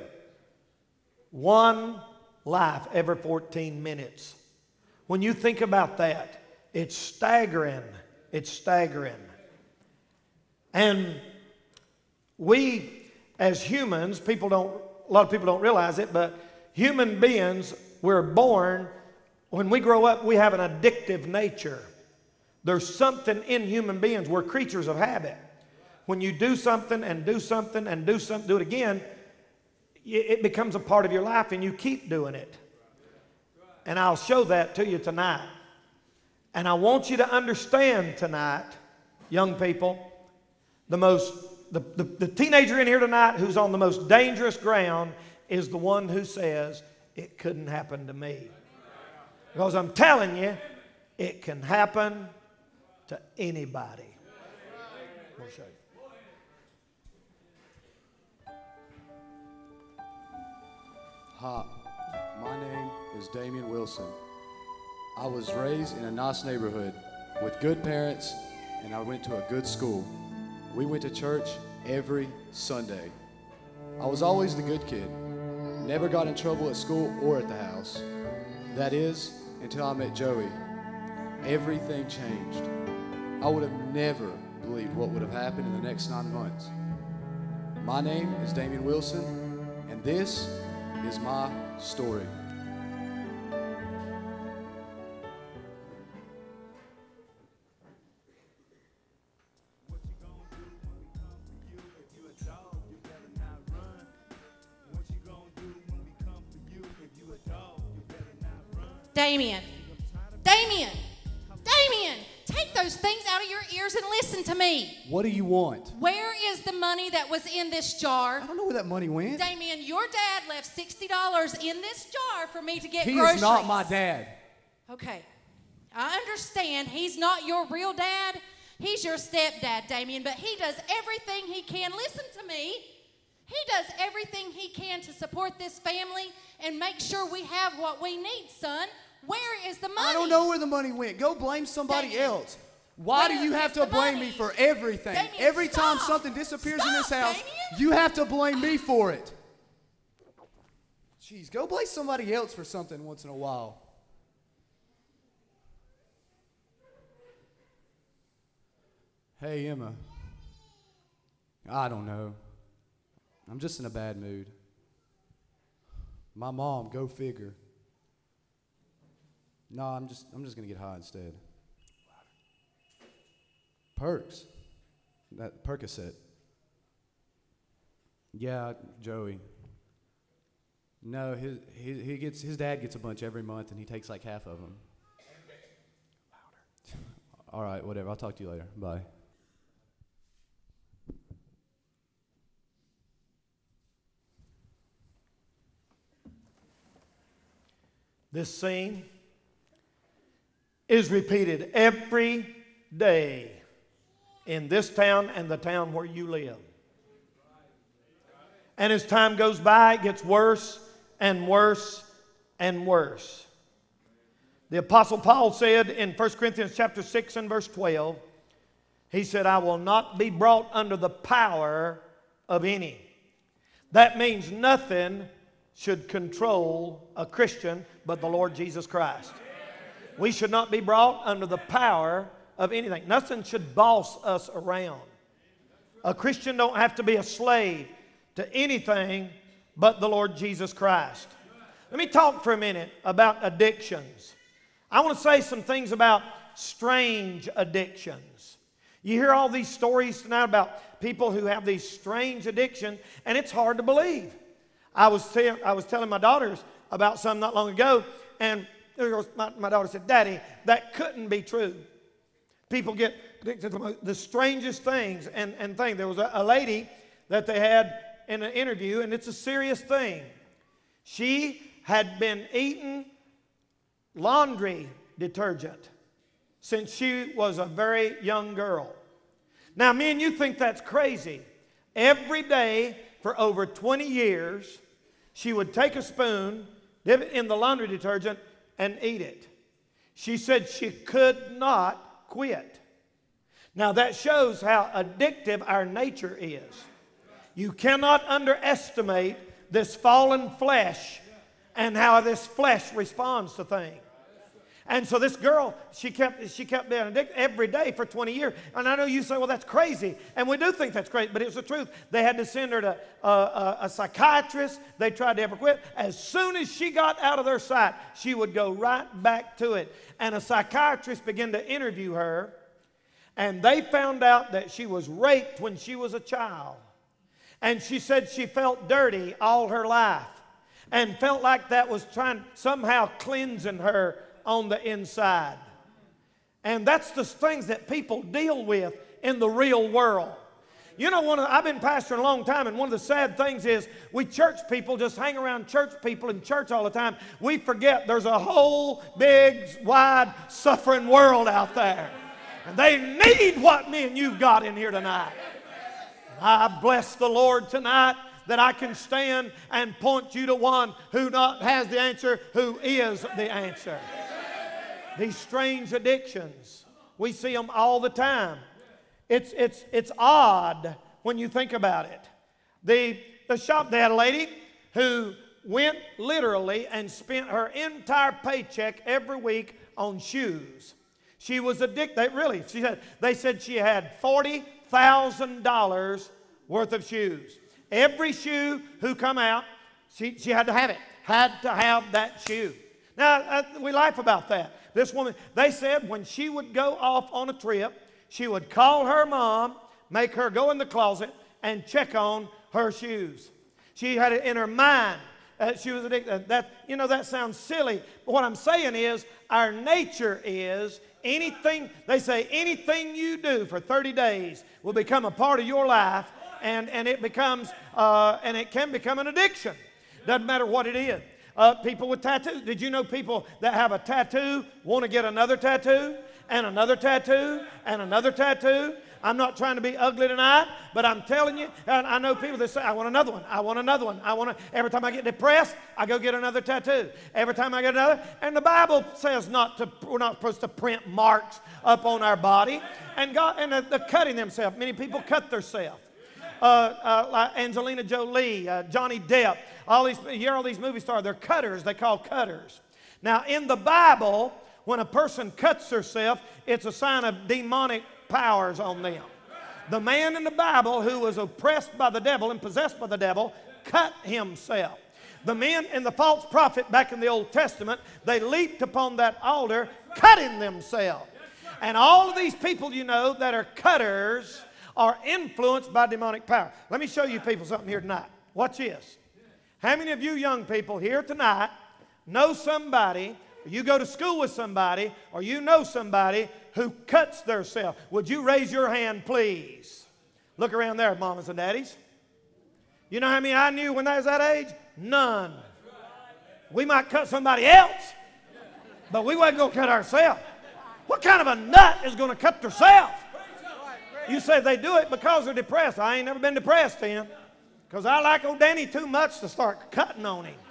one life every fourteen minutes. When you think about that, it's staggering. It's staggering. And we, as humans, people don't, a lot of people don't realize it, but human beings, we're born, when we grow up, we have an addictive nature. There's something in human beings. We're creatures of habit. When you do something and do something and do something, do it again, it becomes a part of your life and you keep doing it. And I'll show that to you tonight. And I want you to understand tonight, young people, the most the, the, the teenager in here tonight who's on the most dangerous ground is the one who says, it couldn't happen to me. Because I'm telling you, it can happen to anybody. We'll show you. Hi, my name is Damian Wilson. I was raised in a nice neighborhood with good parents, and I went to a good school. We went to church every Sunday. I was always the good kid. Never got in trouble at school or at the house. That is, until I met Joey. Everything changed. I would have never believed what would have happened in the next nine months. My name is Damian Wilson, and this is my story. Damian, Damian, Damian, take those things out of your ears and listen to me. What do you want? Where is the money that was in this jar? I don't know where that money went. Damian, your dad left sixty dollars in this jar for me to get He groceries. is not my dad. Okay, I understand he's not your real dad. He's your stepdad, Damian, but he does everything he can. Listen to me. He does everything he can to support this family and make sure we have what we need, son. Where is the money? I don't know where the money went. Go blame somebody Damian, else. Why do where you have is to the blame money? me for everything? Damian, Every time stop. something disappears in this Stop, house, Damian. you have to blame me for it. Jeez, go blame somebody else for something once in a while. Hey, Emma. I don't know. I'm just in a bad mood. My mom, go figure. No, I'm just I'm just gonna get high instead. Perks. That Percocet. Yeah, Joey. No, his, his he gets his dad gets a bunch every month, and he takes like half of them. All right, whatever. I'll talk to you later. Bye. This scene is repeated every day in this town and the town where you live. And as time goes by, it gets worse and worse and worse. The Apostle Paul said in First Corinthians chapter six and verse twelve, he said, I will not be brought under the power of any. That means nothing should control a Christian but the Lord Jesus Christ. We should not be brought under the power of anything. Nothing should boss us around. A Christian don't have to be a slave to anything but the Lord Jesus Christ. Let me talk for a minute about addictions. I want to say some things about strange addictions. You hear all these stories tonight about people who have these strange addictions, and it's hard to believe. I was, te- I was telling my daughters about some not long ago, and my, my daughter said, Daddy, that couldn't be true. People get addicted to the strangest things and, and things. There was a, a lady that they had in an interview, and it's a serious thing. She had been eating laundry detergent since she was a very young girl. Now, me and you think that's crazy. Every day for over twenty years, she would take a spoon, dip it in the laundry detergent, and eat it. She said she could not quit. Now, that shows how addictive our nature is. You cannot underestimate this fallen flesh and how this flesh responds to things. And so this girl, she kept, she kept being addicted every day for twenty years. And I know you say, well, that's crazy. And we do think that's crazy, but it's the truth. They had to send her to uh, a, a psychiatrist. They tried to ever quit. As soon as she got out of their sight, she would go right back to it. And a psychiatrist began to interview her, and they found out that she was raped when she was a child. And she said she felt dirty all her life and felt like that was trying somehow cleansing her on the inside. And that's the things that people deal with in the real world. You know, one of the, I've been pastoring a long time, and one of the sad things is we church people just hang around church people in church all the time. We forget there's a whole big, wide, suffering world out there. And they need what me and you've got in here tonight. I bless the Lord tonight that I can stand and point you to one who not has the answer, who is the answer. These strange addictions, we see them all the time. It's, it's, it's odd when you think about it. The, the shop, they had a lady who went literally and spent her entire paycheck every week on shoes. She was addicted, really, she said, they said she had forty thousand dollars worth of shoes. Every shoe who come out, she, she had to have it, had to have that shoe. Now, uh, we laugh about that. This woman, they said when she would go off on a trip, she would call her mom, make her go in the closet, and check on her shoes. She had it in her mind. Uh, she was addicted. That, you know, that sounds silly. But what I'm saying is, our nature is anything, they say anything you do for thirty days will become a part of your life, and, and it becomes, uh, and it can become an addiction. Doesn't matter what it is. Uh, people with tattoos. Did you know people that have a tattoo want to get another tattoo? And another tattoo, and another tattoo. I'm not trying to be ugly tonight, but I'm telling you, and I know people that say, I want another one, I want another one, I want to, every time I get depressed, I go get another tattoo. Every time I get another, and the Bible says not to, we're not supposed to print marks up on our body. And God, and they're, they're cutting themselves. Many people cut themselves. Uh, uh, like Angelina Jolie, uh, Johnny Depp, all these, you hear all these movie stars, they're cutters, they call cutters. Now in the Bible, when a person cuts herself, it's a sign of demonic powers on them. The man in the Bible who was oppressed by the devil and possessed by the devil cut himself. The men and the false prophet back in the Old Testament, they leaped upon that altar, cutting themselves. And all of these people, you know, that are cutters are influenced by demonic power. Let me show you people something here tonight. Watch this. How many of you young people here tonight know somebody, you go to school with somebody, or you know somebody who cuts theirself? Would you raise your hand, please? Look around there, mamas and daddies. You know how many I knew when I was that age? None. We might cut somebody else, but we wasn't going to cut ourselves. What kind of a nut is going to cut themselves? You say they do it because they're depressed. I ain't never been depressed then, because I like old Danny too much to start cutting on him.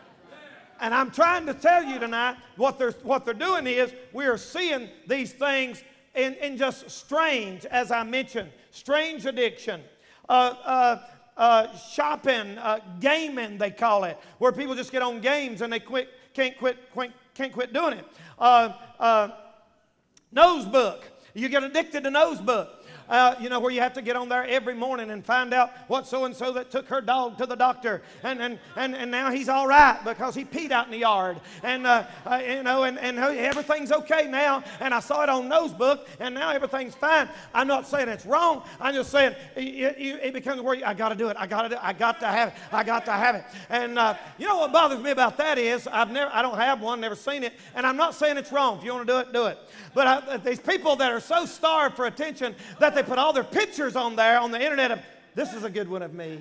And I'm trying to tell you tonight, what they're, what they're doing is we are seeing these things in, in just strange, as I mentioned, strange addiction. Uh, uh, uh, shopping, uh, gaming, they call it, where people just get on games and they quit, can't, quit, quit, can't quit doing it. Uh, uh, nose book. You get addicted to nose book. Uh, you know, where you have to get on there every morning and find out what so-and-so that took her dog to the doctor. And, and, and, and now he's all right because he peed out in the yard. And, uh, uh, you know, and, and everything's okay now. And I saw it on Nosebook, and now everything's fine. I'm not saying it's wrong. I'm just saying it, it, it becomes where you, I got to do it. I got to do it. I got to have it. I got to have it. And uh, you know what bothers me about that is I've never, I don't have one, never seen it. And I'm not saying it's wrong. If you want to do it, do it. But I, these people that are so starved for attention that they put all their pictures on there on the internet of, this is a good one of me.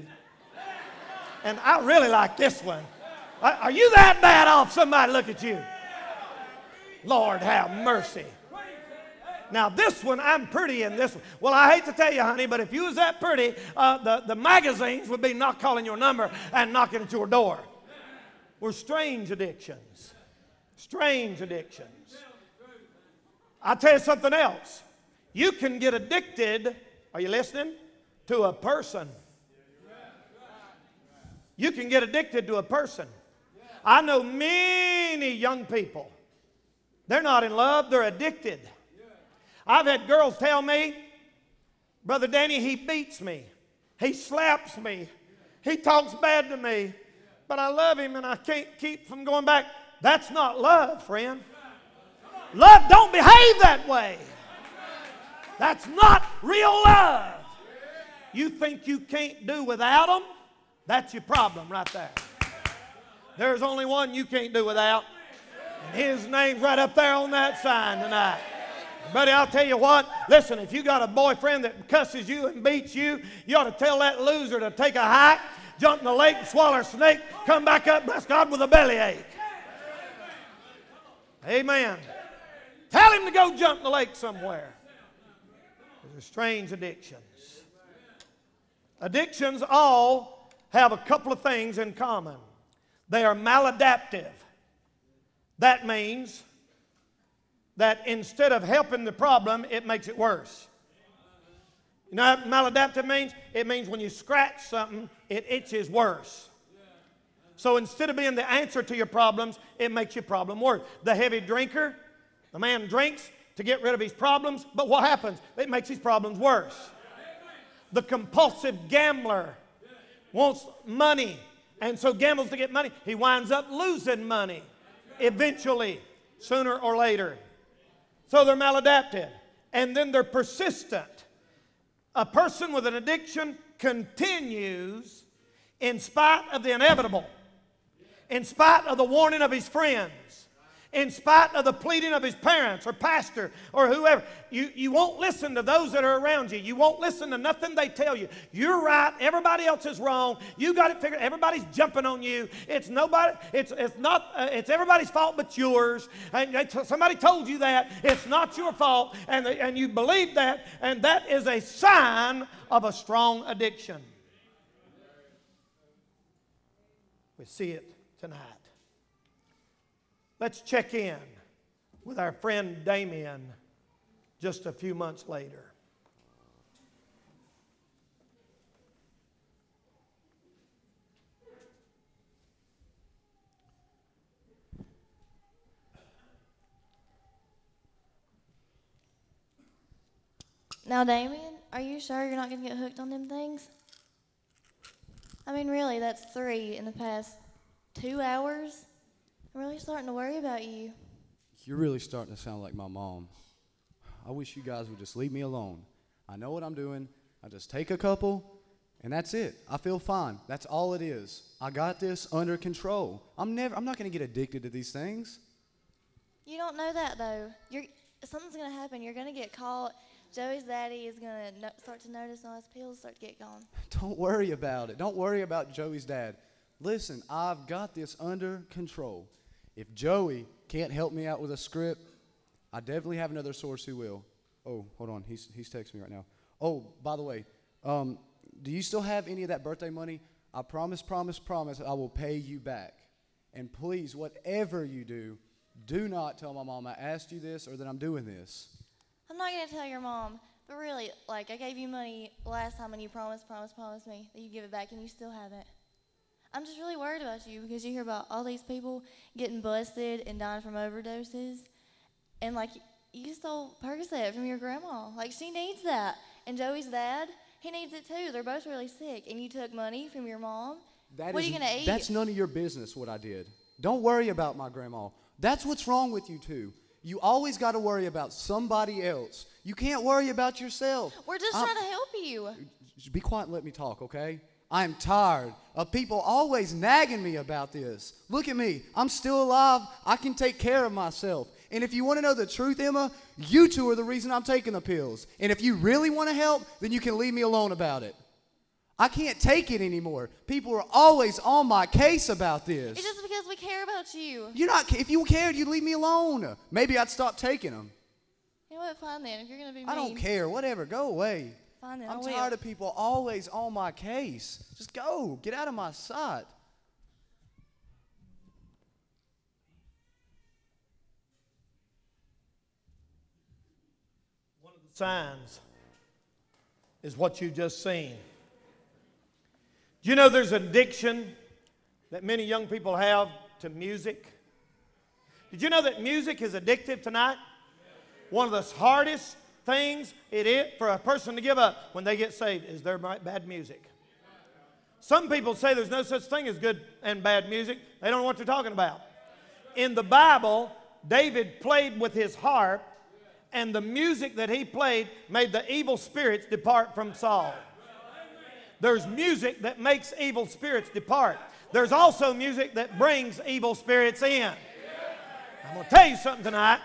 And I really like this one. Are you that bad off? Somebody look at you. Lord have mercy. Now this one, I'm pretty in this one. Well, I hate to tell you, honey, but if you was that pretty, uh, the, the magazines would be not calling your number and knocking at your door. We're strange addictions. Strange addictions. I'll tell you something else. You can get addicted, are you listening, to a person. You can get addicted to a person. I know many young people, they're not in love, they're addicted. I've had girls tell me, Brother Danny, he beats me. He slaps me. He talks bad to me. But I love him and I can't keep from going back. That's not love, friend. Love don't behave that way. That's not real love. You think you can't do without them? That's your problem right there. There's only one you can't do without. And his name's right up there on that sign tonight. Buddy, I'll tell you what. Listen, if you got a boyfriend that cusses you and beats you, you ought to tell that loser to take a hike, jump in the lake, swallow a snake, come back up, bless God, with a bellyache. Amen. Tell him to go jump in the lake somewhere. These are strange addictions. Addictions all have a couple of things in common. They are maladaptive. That means that instead of helping the problem, it makes it worse. You know what maladaptive means? It means when you scratch something, it itches worse. So instead of being the answer to your problems, it makes your problem worse. The heavy drinker, the man drinks to get rid of his problems, but what happens? It makes his problems worse. The compulsive gambler wants money, and so gambles to get money. He winds up losing money eventually, sooner or later. So they're maladaptive. And then they're persistent. A person with an addiction continues in spite of the inevitable, in spite of the warning of his friends, in spite of the pleading of his parents or pastor or whoever. You, you won't listen to those that are around you. You won't listen to nothing they tell you. You're right. Everybody else is wrong. You got it figured. Everybody's jumping on you. It's nobody. It's it's not. Uh, it's everybody's fault but yours. And they t- somebody told you that. It's not your fault, and the, and you believe that, and that is a sign of a strong addiction. We see it tonight. Let's check in with our friend Damien just a few months later. Now, Damien, are you sure you're not going to get hooked on them things? I mean, really, that's three in the past two hours. I'm really starting to worry about you. You're really starting to sound like my mom. I wish you guys would just leave me alone. I know what I'm doing. I just take a couple, and that's it. I feel fine. That's all it is. I got this under control. I'm never. I'm not going to get addicted to these things. You don't know that, though. You're, something's going to happen. You're going to get caught. Joey's daddy is going to no, start to notice all his pills start to get gone. Don't worry about it. Don't worry about Joey's dad. Listen, I've got this under control. If Joey can't help me out with a script, I definitely have another source who will. Oh, hold on. He's he's texting me right now. Oh, by the way, um, do you still have any of that birthday money? I promise, promise, promise I will pay you back. And please, whatever you do, do not tell my mom I asked you this or that I'm doing this. I'm not going to tell your mom, but really, like, I gave you money last time and you promised, promised, promised me that you'd give it back, and you still haven't. I'm just really worried about you because you hear about all these people getting busted and dying from overdoses. And, like, you stole Percocet from your grandma. Like, she needs that. And Joey's dad, he needs it too. They're both really sick. And you took money from your mom. That what is, are you going to eat? That's none of your business what I did. Don't worry about my grandma. That's what's wrong with you two. You always got to worry about somebody else. You can't worry about yourself. We're just I'm, trying to help you. Be quiet and let me talk, okay? I am tired of people always nagging me about this. Look at me. I'm still alive. I can take care of myself. And if you want to know the truth, Emma, you two are the reason I'm taking the pills. And if you really want to help, then you can leave me alone about it. I can't take it anymore. People are always on my case about this. It's just because we care about you. You're not. If you cared, you'd leave me alone. Maybe I'd stop taking them. You know what? Fine then. If you're going to be mean. I don't care. Whatever. Go away. Fine then. I'm I tired will. of people always on my case. Just go. Get out of my sight. One of the signs is what you've just seen. Do you know there's an addiction that many young people have to music? Did you know that music is addictive tonight? One of the hardest things it is for a person to give up when they get saved is their bad music. Some people say there's no such thing as good and bad music. They don't know what they're talking about. In the Bible, David played with his harp, and the music that he played made the evil spirits depart from Saul. There's music that makes evil spirits depart. There's also music that brings evil spirits in. I'm going to tell you something tonight.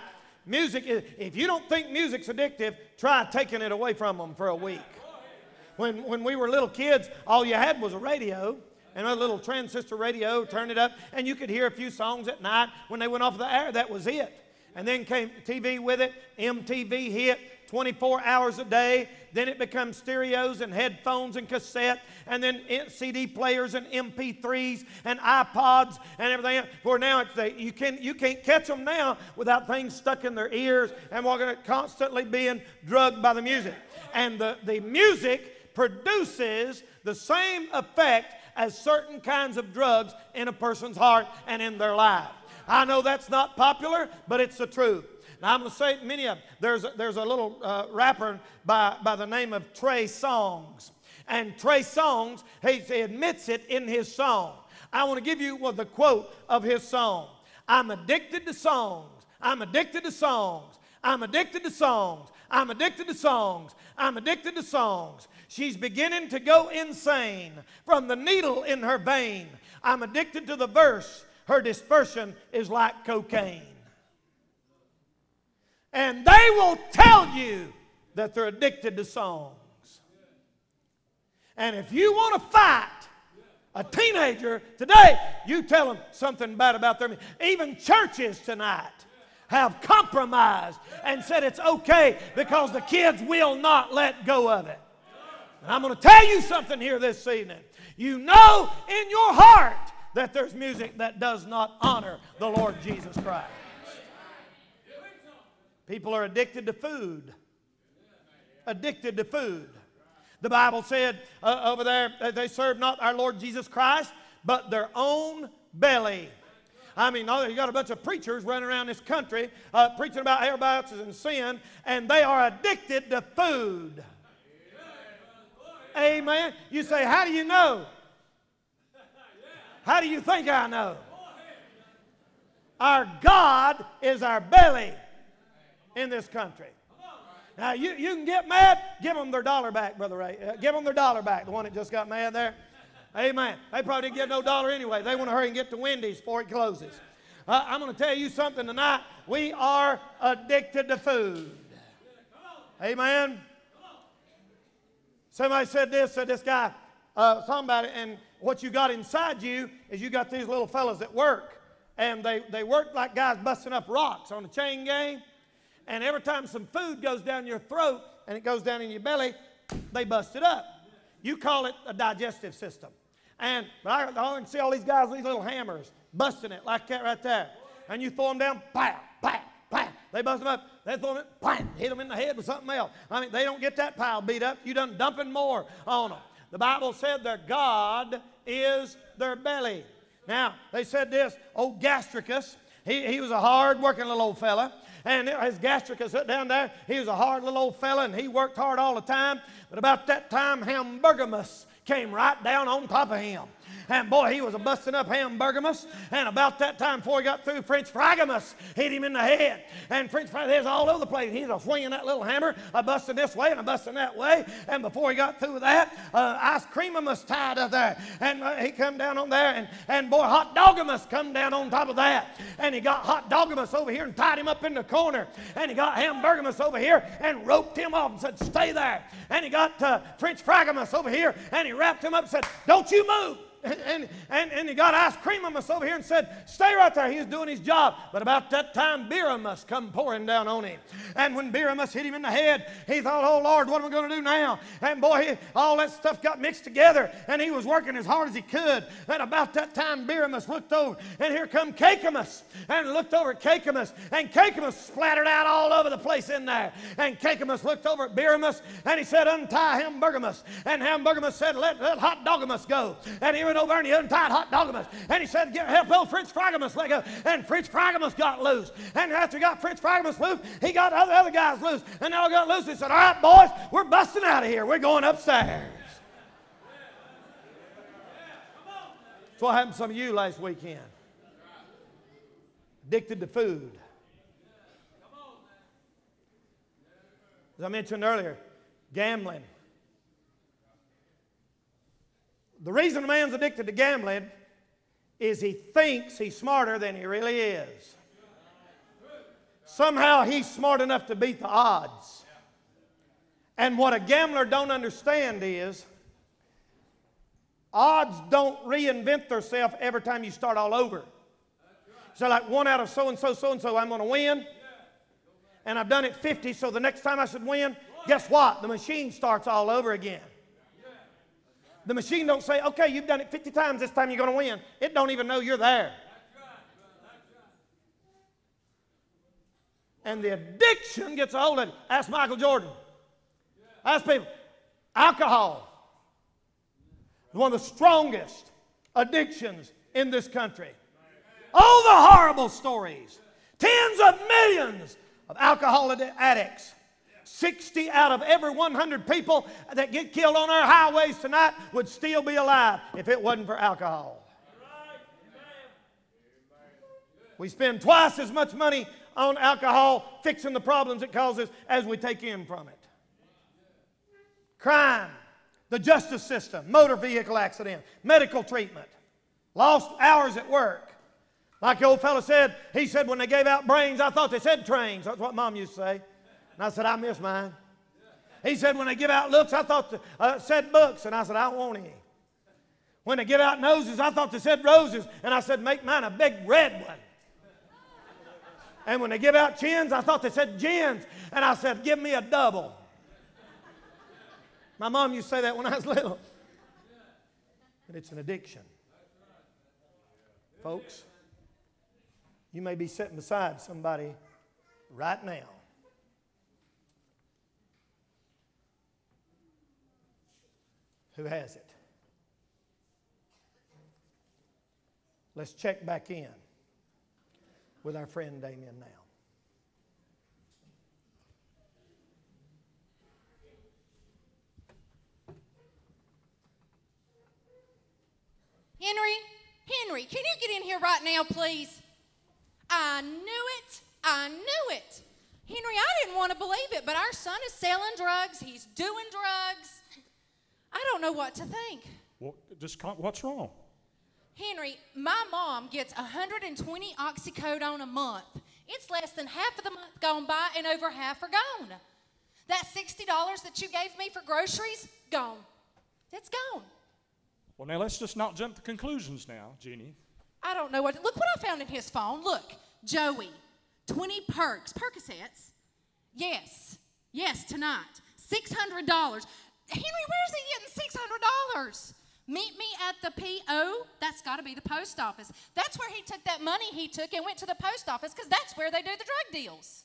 music is, if you don't think music's addictive, try taking it away from them for a week. When, when we were little kids, all you had was a radio and a little transistor radio, turn it up, and you could hear a few songs at night. When they went off the air, that was it. And then came T V with it, M T V hit, twenty-four hours a day. Then it becomes stereos and headphones and cassette, and then C D players and M P threes and iPods and everything else. For now, it's the, you, can, you can't catch them now without things stuck in their ears and walking constantly being drugged by the music. And the, the music produces the same effect as certain kinds of drugs in a person's heart and in their life. I know that's not popular, but it's the truth. Now, I'm going to say many of them. There's a, there's a little uh, rapper by, by the name of Trey Songz. And Trey Songz, he, he admits it in his song. I want to give you well, the quote of his song. I'm addicted to songs. I'm addicted to songs. I'm addicted to songs. I'm addicted to songs. I'm addicted to songs. She's beginning to go insane from the needle in her vein. I'm addicted to the verse. Her dispersion is like cocaine. And they will tell you that they're addicted to songs. And if you want to fight a teenager today, you tell them something bad about their music. Even churches tonight have compromised and said it's okay because the kids will not let go of it. And I'm going to tell you something here this evening. You know in your heart that there's music that does not honor the Lord Jesus Christ. People are addicted to food. Addicted to food. The Bible said uh, over there that they serve not our Lord Jesus Christ, but their own belly. I mean, you got a bunch of preachers running around this country uh, preaching about everybody else and sin, and they are addicted to food. Amen. You say, how do you know? How do you think I know? Our God is our belly in this country. Now, you, you can get mad, give them their dollar back, Brother Ray. Uh, give them their dollar back, the one that just got mad there. Amen. They probably didn't get no dollar anyway. They want to hurry and get to Wendy's before it closes. Uh, I'm going to tell you something tonight. We are addicted to food. Amen. Somebody said this, said this guy, uh, somebody, and what you got inside you is you got these little fellas that work. And they, they work like guys busting up rocks on a chain gang. And every time some food goes down your throat and it goes down in your belly, they bust it up. You call it a digestive system. And but I, I can see all these guys with these little hammers busting it like that right there. And you throw them down, pow, pow, pow. They bust them up. They throw them in, bam, hit them in the head with something else. I mean, they don't get that pile beat up. You done dumping more on them. The Bible said their God is their belly. Now, they said this, old Gastricus, he, he was a hard-working little old fella. And his Gastricus down there, he was a hard little old fella, and he worked hard all the time. But about that time, Hamburgamus came right down on top of him. And boy, he was a busting up Hamburgamus. And about that time, before he got through, French Fragamus hit him in the head. And French Fragamus was all over the place. He was swinging that little hammer, a busting this way and a busting that way. And before he got through with that, uh, Ice Creamamus tied up there. And uh, he come down on there. And, and boy, Hot Dogamus come down on top of that. And he got Hot Dogamus over here and tied him up in the corner. And he got Hamburgamus over here and roped him off and said, stay there. And he got uh, French Fragamus over here and he wrapped him up and said, don't you move. And, and, and he got Ice Creamamus over here and said, stay right there. He was doing his job. But about that time, Beeramus come pouring down on him. And when Beeramus hit him in the head, he thought, oh, Lord, what am I going to do now? And boy, he, all that stuff got mixed together. And he was working as hard as he could. And about that time, Beeramus looked over. And here come Cakemus. And looked over at Cakemus. And Cakemus splattered out all over the place in there. And Cakemus looked over at Beeramus. And he said, untie Hamburgamus. And Hamburgamus said, let, let Hot Dogamus go. And he went over and he untied Hot Dogamus. And he said, get help old French Fragamus let go. And French Fragamus got loose. And after he got French Fragamus loose, he got other, other guys loose. And they all got loose. He said, all right, boys, we're busting out of here. We're going upstairs. That's what happened to some of you last weekend. Addicted to food. As I mentioned earlier, gambling. The reason a man's addicted to gambling is he thinks he's smarter than he really is. Somehow he's smart enough to beat the odds. And what a gambler don't understand is odds don't reinvent themselves every time you start all over. So like one out of so-and-so, so-and-so, I'm going to win. And I've done it fifty, so the next time I should win, guess what? The machine starts all over again. The machine don't say, okay, you've done it fifty times, this time you're going to win. It don't even know you're there. And the addiction gets a hold of it. Ask Michael Jordan. Ask people. Alcohol is one of the strongest addictions in this country. All the horrible stories. Tens of millions of alcohol addicts. sixty out of every one hundred people that get killed on our highways tonight would still be alive if it wasn't for alcohol. We spend twice as much money on alcohol fixing the problems it causes as we take in from it. Crime, the justice system, motor vehicle accident, medical treatment, lost hours at work. Like the old fellow said, he said, when they gave out brains, I thought they said trains. That's what Mom used to say. And I said, I miss mine. He said, when they give out looks, I thought they uh, said books. And I said, I don't want any. When they give out noses, I thought they said roses. And I said, make mine a big red one. And when they give out chins, I thought they said gins. And I said, give me a double. My mom used to say that when I was little. But it's an addiction. Folks, you may be sitting beside somebody right now who has it. Let's check back in with our friend Damien now. Henry, Henry, can you get in here right now, please? I knew it. I knew it. Henry, I didn't want to believe it, but our son is selling drugs. He's doing drugs. I don't know what to think. Well, just what's wrong? Henry, my mom gets one hundred twenty oxycodone a month. It's less than half of the month gone by and over half are gone. That sixty dollars that you gave me for groceries, gone. It's gone. Well, now let's just not jump to conclusions now, Jeannie. I don't know what. Look what I found in his phone. Look, Joey, twenty perks, Percocets. Yes, yes, tonight. six hundred dollars. Henry, where's he getting six hundred dollars? Meet me at the P O. That's got to be the post office. That's where he took that money he took and went to the post office because that's where they do the drug deals.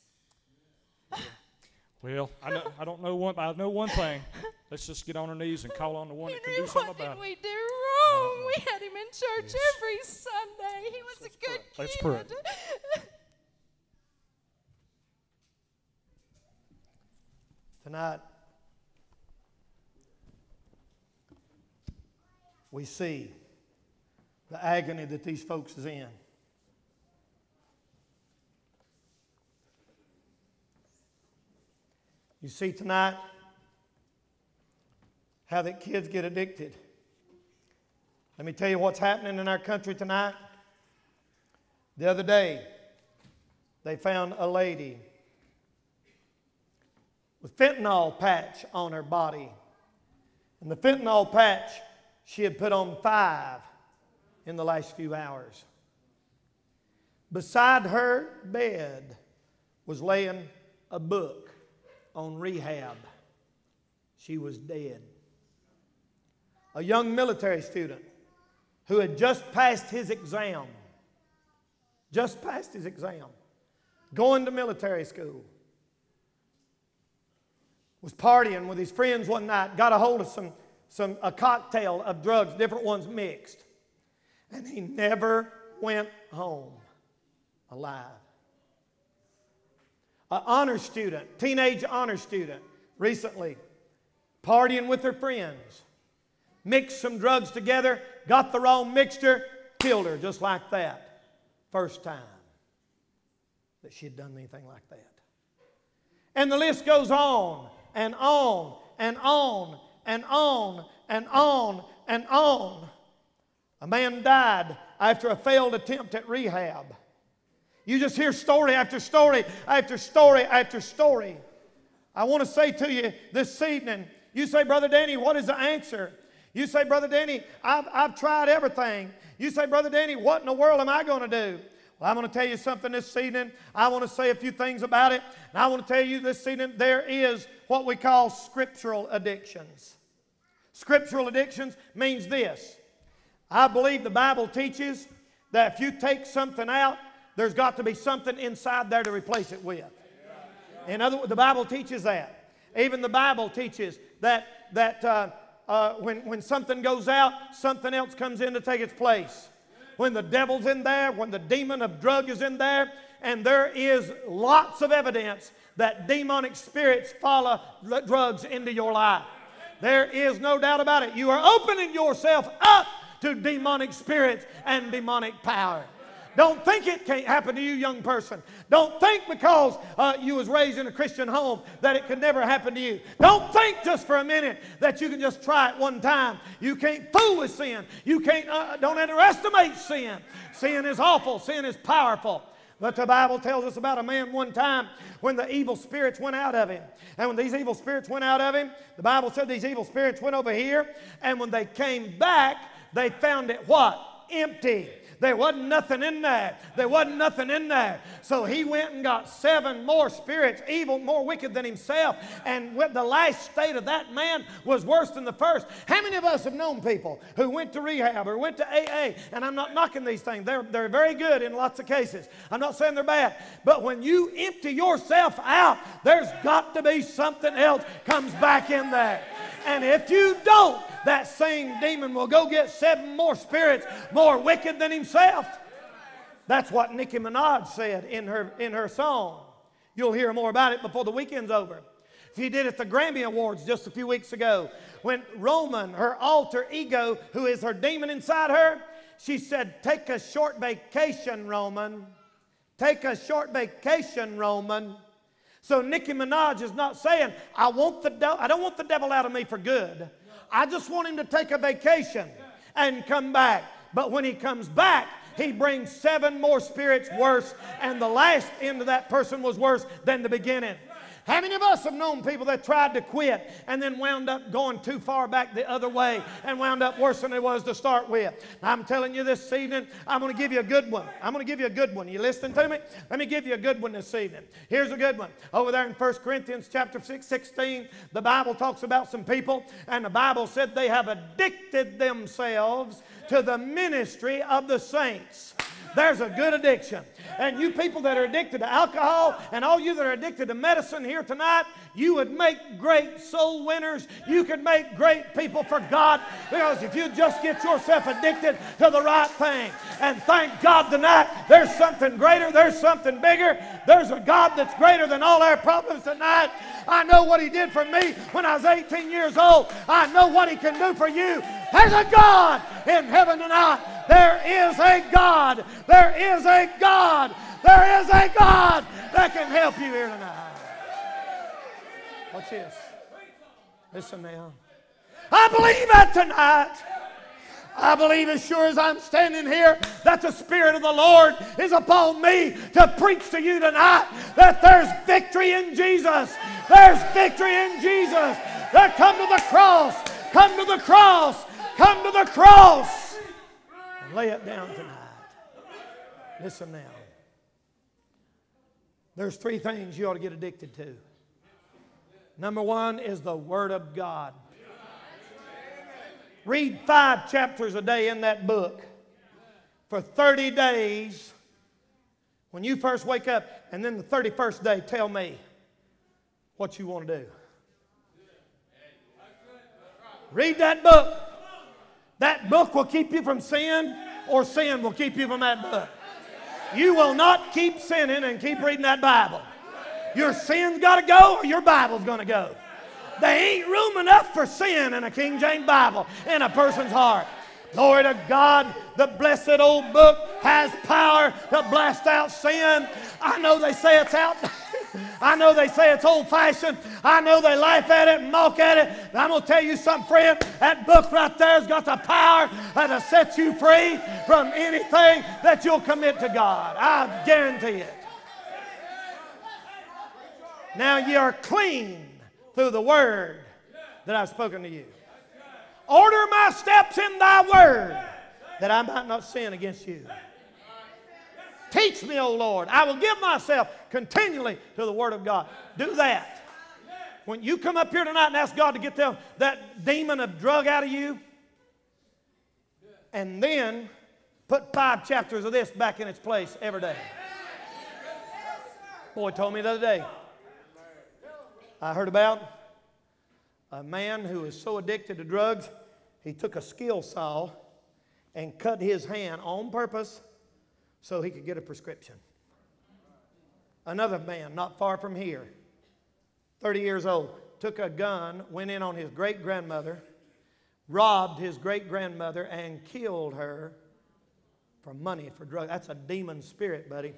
Well, I, know, I don't know one, but I know one thing. Let's just get on our knees and call on the one Henry, that can do something what about did it. we do wrong? We had him in church Yes. every Sunday. He was a good Let's kid. pray. Tonight, we see the agony that these folks is in. You see tonight how that kids get addicted. Let me tell you what's happening in our country tonight. The other day, they found a lady with fentanyl patch on her body. And the fentanyl patch, she had put on five in the last few hours. Beside her bed was laying a book on rehab. She was dead. A young military student who had just passed his exam, just passed his exam, going to military school, was partying with his friends one night, got a hold of some, some a cocktail of drugs, different ones mixed, and he never went home alive. An honor student, teenage honor student, recently partying with her friends, mixed some drugs together, got the wrong mixture, killed her just like that. First time that she had done anything like that. And the list goes on and on and on and on and on and on. A man died after a failed attempt at rehab. You just hear story after story after story after story. I want to say to you this evening, you say, Brother Danny, what is the answer? You say, Brother Danny, I've, I've tried everything. You say, Brother Danny, what in the world am I going to do? Well, I'm going to tell you something this evening. I want to say a few things about it. And I want to tell you this evening, there is what we call scriptural addictions. Scriptural addictions means this. I believe the Bible teaches that if you take something out, there's got to be something inside there to replace it with. In other words, the Bible teaches that. Even the Bible teaches that, that uh, uh, when, when something goes out, something else comes in to take its place. When the devil's in there, when the demon of drug is in there, and there is lots of evidence that demonic spirits follow drugs into your life. There is no doubt about it. You are opening yourself up to demonic spirits and demonic power. Don't think it can't happen to you, young person. Don't think because uh, you was raised in a Christian home that it could never happen to you. Don't think just for a minute that you can just try it one time. You can't fool with sin. You can't, uh, don't underestimate sin. Sin is awful. Sin is powerful. But the Bible tells us about a man one time when the evil spirits went out of him. And when these evil spirits went out of him, the Bible said these evil spirits went over here. And when they came back, they found it what? Empty. There wasn't nothing in there. There wasn't nothing in there. So he went and got seven more spirits, evil, more wicked than himself. And the last state of that man was worse than the first. How many of us have known people who went to rehab or went to A A? And I'm not knocking these things. They're, they're very good in lots of cases. I'm not saying they're bad. But when you empty yourself out, there's got to be something else comes back in there. And if you don't, that same demon will go get seven more spirits more wicked than himself. That's what Nicki Minaj said in her, in her song. You'll hear more about it before the weekend's over. She did at the Grammy Awards just a few weeks ago. When Roman, her alter ego, who is her demon inside her, she said, take a short vacation, Roman. Take a short vacation, Roman. So Nicki Minaj is not saying, I, want the de- I don't want the devil out of me for good. I just want him to take a vacation and come back. But when he comes back, he brings seven more spirits worse, and the last end of that person was worse than the beginning. How many of us have known people that tried to quit and then wound up going too far back the other way and wound up worse than it was to start with? I'm telling you this evening, I'm going to give you a good one. I'm going to give you a good one. You listening to me? Let me give you a good one this evening. Here's a good one. Over there in First Corinthians chapter sixteen, the Bible talks about some people, and the Bible said they have addicted themselves to the ministry of the saints. There's a good addiction. And you people that are addicted to alcohol and all you that are addicted to medicine here tonight, you would make great soul winners. You could make great people for God, because if you just get yourself addicted to the right thing. And thank God tonight there's something greater, there's something bigger. There's a God that's greater than all our problems tonight. I know what He did for me when I was eighteen years old. I know what He can do for you. There's a God in heaven tonight. There is a God. There is a God. There is a God that can help you here tonight. Watch this. Listen now. I believe that tonight. I believe as sure as I'm standing here that the Spirit of the Lord is upon me to preach to you tonight that there's victory in Jesus. There's victory in Jesus. That come to the cross. Come to the cross. Come to the cross. And lay it down tonight. Listen now. There's three things you ought to get addicted to. Number one is the Word of God. Read five chapters a day in that book for thirty days when you first wake up, and then the thirty-first day tell me what you want to do. Read that book. That book will keep you from sin, or sin will keep you from that book. You will not keep sinning and keep reading that Bible. Your sin's got to go, or your Bible's going to go. There ain't room enough for sin in a King James Bible in a person's heart. Glory to God, the blessed old book has power to blast out sin. I know they say it's out. I know they say it's old-fashioned. I know they laugh at it and mock at it. But I'm going to tell you something, friend. That book right there has got the power to set you free from anything that you'll commit to God. I guarantee it. Now ye are clean through the word that I've spoken to you. Order my steps in thy word, that I might not sin against you. Teach me, O Lord. I will give myself continually to the word of God. Do that. When you come up here tonight and ask God to get them, that demon of drug out of you, and then put five chapters of this back in its place every day. Boy told me the other day, I heard about a man who was so addicted to drugs, he took a skill saw and cut his hand on purpose so he could get a prescription. Another man, not far from here, thirty years old, took a gun, went in on his great-grandmother, robbed his great-grandmother, and killed her for money, for drugs. That's a demon spirit, buddy.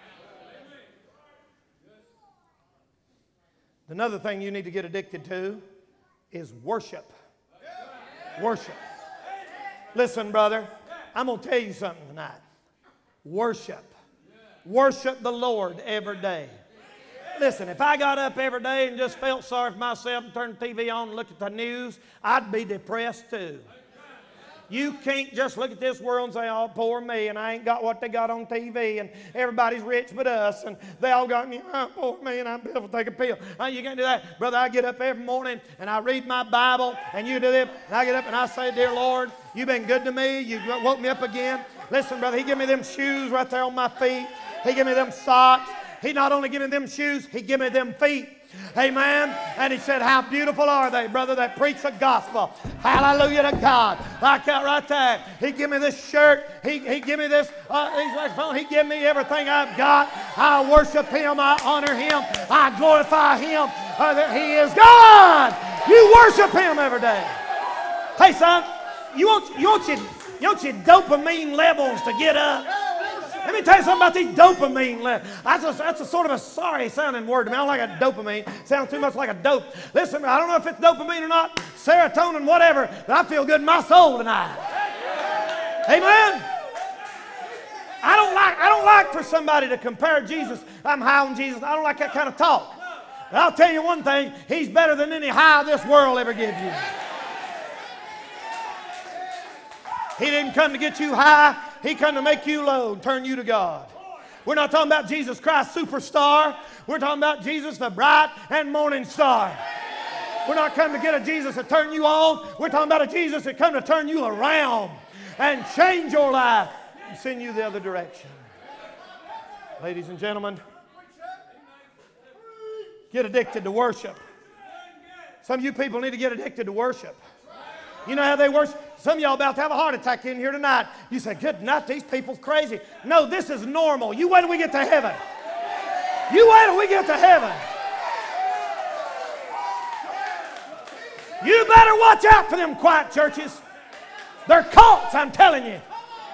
Another thing you need to get addicted to is worship. Worship. Listen, brother, I'm going to tell you something tonight. Worship. Worship the Lord every day. Listen, if I got up every day and just felt sorry for myself and turned the T V on and looked at the news, I'd be depressed too. You can't just look at this world and say, oh, poor me, and I ain't got what they got on T V, and everybody's rich but us, and they all got me, oh, poor me, and I'm able to take a pill. Oh, you can't do that. Brother, I get up every morning, and I read my Bible, and you do this, and I get up and I say, dear Lord, you've been good to me. You woke me up again. Listen, brother, he give me them shoes right there on my feet. He give me them socks. He not only give me them shoes, he give me them feet. Amen. And he said, how beautiful are they, brother, that preach the gospel. Hallelujah to God. Like that right there. He give me this shirt. He, he give me this. Uh, he give me everything I've got. I worship him. I honor him. I glorify him. Uh, that he is God. You worship him every day. Hey, son, you want, you want, your, you want your dopamine levels to get up. Let me tell you something about these dopamine levels. That's a, that's a sort of a sorry sounding word to me. I don't like a dopamine. It sounds too much like a dope. Listen, I don't know if it's dopamine or not, serotonin, whatever, but I feel good in my soul tonight. Amen? I don't like, I don't like for somebody to compare Jesus. I'm high on Jesus. I don't like that kind of talk. But I'll tell you one thing. He's better than any high this world ever gives you. He didn't come to get you high. He come to make you low and turn you to God. We're not talking about Jesus Christ superstar. We're talking about Jesus the bright and morning star. We're not coming to get a Jesus to turn you on. We're talking about a Jesus that come to turn you around and change your life and send you the other direction. Ladies and gentlemen, get addicted to worship. Some of you people need to get addicted to worship. You know how they worship? Some of y'all about to have a heart attack in here tonight. You say, good night, these people's crazy. No, this is normal. You wait till we get to heaven. You wait till we get to heaven. You better watch out for them quiet churches. They're cults, I'm telling you.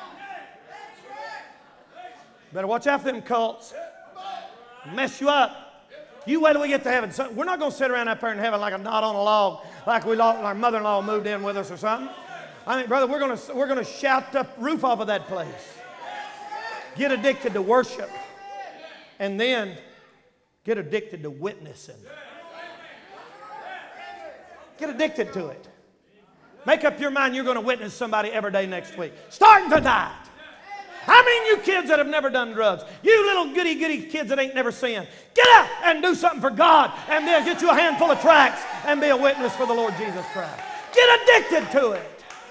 Better watch out for them cults. Mess you up. You wait till we get to heaven. So we're not going to sit around up there in heaven like a knot on a log, like we our mother-in-law moved in with us or something. I mean, brother, we're going to we're going to shout the roof off of that place. Get addicted to worship, and then get addicted to witnessing. Get addicted to it. Make up your mind you're going to witness somebody every day next week, starting tonight. I mean, you kids that have never done drugs, you little goody goody kids that ain't never sinned, get up and do something for God, and then get you a handful of tracts and be a witness for the Lord Jesus Christ. Get addicted to it.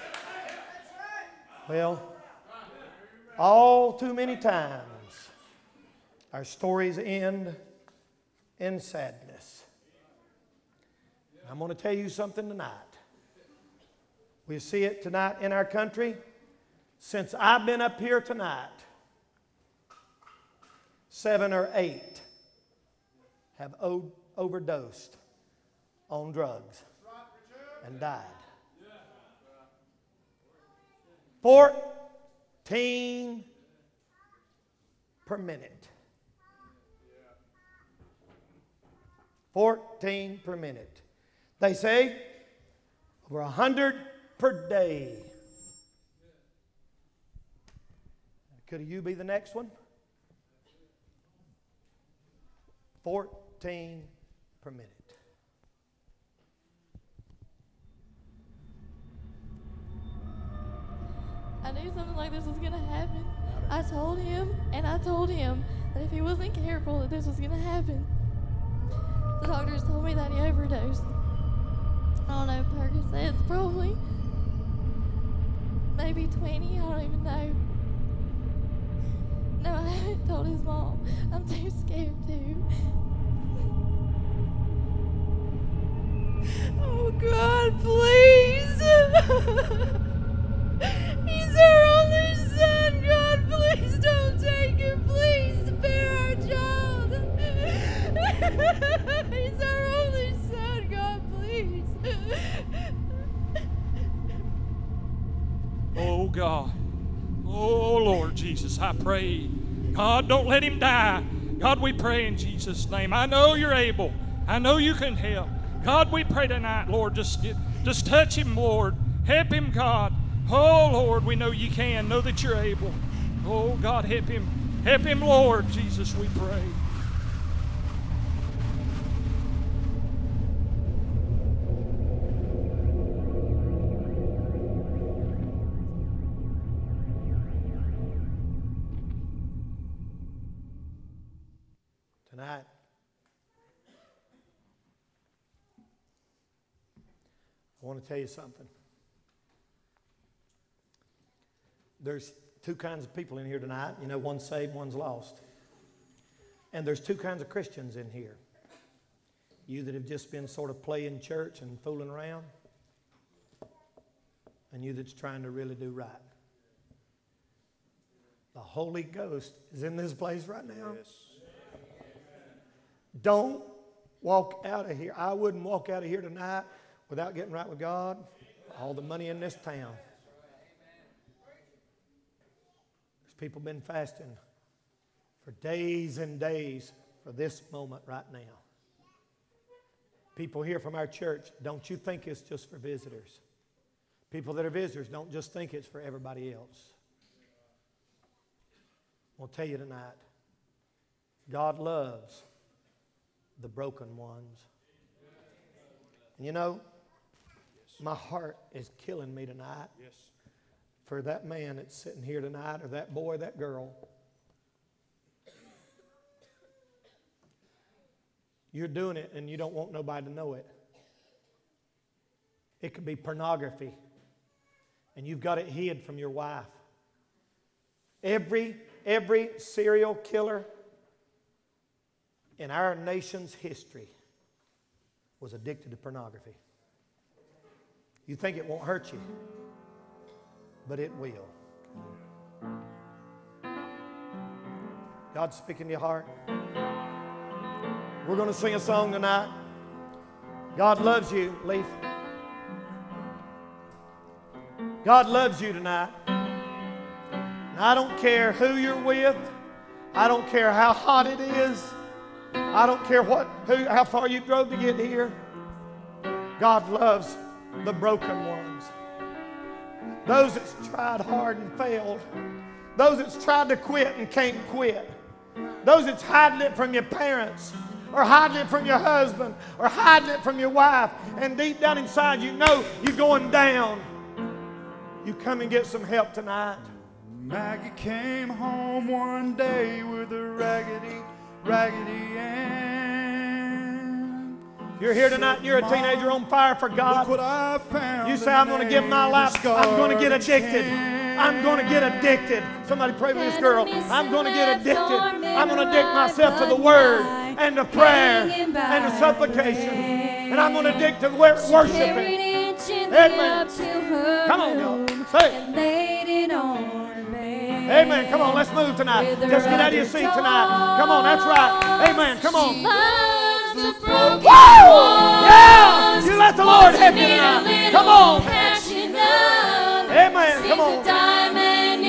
Well, all too many times our stories end in sadness. I'm going to tell you something tonight. We see it tonight in our country. Since I've been up here tonight, seven or eight have o- overdosed on drugs and died. Fourteen per minute. fourteen per minute. They say over a hundred per day. Could you be the next one? fourteen per minute. I knew something like this was going to happen. I told him, and I told him that if he wasn't careful, that this was going to happen. The doctors told me that he overdosed. I don't know, Percocets probably. Maybe twenty, I don't even know. No, I haven't told his mom. I'm too scared to. Oh, God, please. He's our only son. God, please don't take him. Please spare our child. He's our only son. God, please. Oh, God. Oh, Lord Jesus, I pray. God, don't let him die. God, we pray in Jesus' name. I know you're able. I know you can help. God, we pray tonight, Lord, just, just touch him, Lord. Help him, God. Oh, Lord, we know you can. Know that you're able. Oh, God, help him. Help him, Lord. Jesus, we pray. Tonight, I want to tell you something. There's two kinds of people in here tonight. You know, one's saved, one's lost. And there's two kinds of Christians in here. You that have just been sort of playing church and fooling around, and you that's trying to really do right. The Holy Ghost is in this place right now. Yes. Don't walk out of here. I wouldn't walk out of here tonight without getting right with God. All the money in this town. There's people been fasting for days and days for this moment right now. People here from our church, don't you think it's just for visitors. People that are visitors, don't just think it's for everybody else. I'll tell you tonight, God loves the broken ones. And you know, my heart is killing me tonight yes. for that man that's sitting here tonight, or that boy, that girl. You're doing it and you don't want nobody to know it. It could be pornography, and you've got it hid from your wife. Every, every serial killer in our nation's history was addicted to pornography. You think it won't hurt you, but it will. God's speaking to your heart. We're going to sing a song tonight. God loves you, Leaf. God loves you tonight. And I don't care who you're with. I don't care how hot it is. I don't care what, who, how far you drove to get here. God loves the broken ones. Those that's tried hard and failed. Those that's tried to quit and can't quit. Those that's hiding it from your parents, or hiding it from your husband, or hiding it from your wife. And deep down inside you know you're going down. You come and get some help tonight. Maggie came home one day with a raggedy, raggedy Ann. You're here tonight and you're a teenager on fire for God. Look what I found. You say, I'm going to give my life. I'm going to get addicted. I'm going to get addicted. Somebody pray for this girl. I'm going to get addicted. I'm going to addict myself to the Word and to prayer and to supplication. And I'm going to addict to worshiping. Amen. Come on, y'all. Say it. Amen. Come on, let's move tonight. Just get out of your seat tonight. Come on, that's right. Amen. Come on. Woo! Yeah! You let the Lord help you tonight. Come on. Amen. Come on.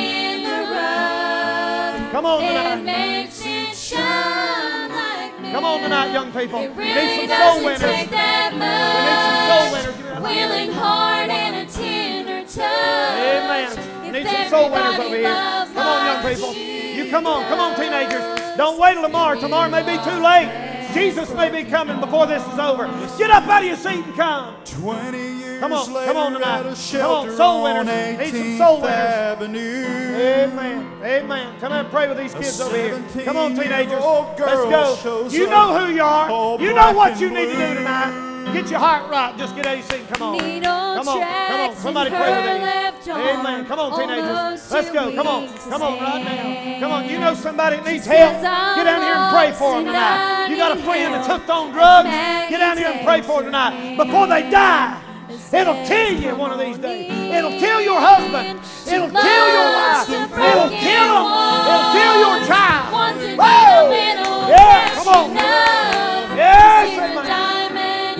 Come on tonight. Come on tonight, young people. It We really need some soul doesn't winners. take that We need some soul much. winners. Give me that. Willing heart and a tender touch. Amen. If Need some soul winners over here. everybody Come on, young loved people. like You come on. Come on, teenagers. Don't wait till tomorrow. Tomorrow may be too late. Jesus may be coming before this is over. Get up out of your seat and come. Twenty years Come on, later come on at tonight. a Come on, shelter soul on winners. Need some soul winners. Avenue. Amen. Amen. Come and pray with these kids over here. Come on, teenagers. seventeen-year-old Let's girl go. shows You up, know who you are. all You know black what and you need to do blue. tonight. Get your heart right. Just get out of your seat and come on. Need old Come on. Come on. tracks Somebody in pray with her me. left arm, Amen. Come on, teenagers. almost Let's too go. Come on. weak to Come on right now. stand. Come on. You know somebody that needs She help. says, "I'm Get down here and pray for them lost and I tonight. You got a need friend that's help." hooked on drugs. Maggie Get down here and pray for them tonight. Before they die. It'll kill you one of these days. It'll kill your husband. It'll kill your wife. It'll kill them. It'll kill your child. Woo! Yeah, come on. Yes, amen.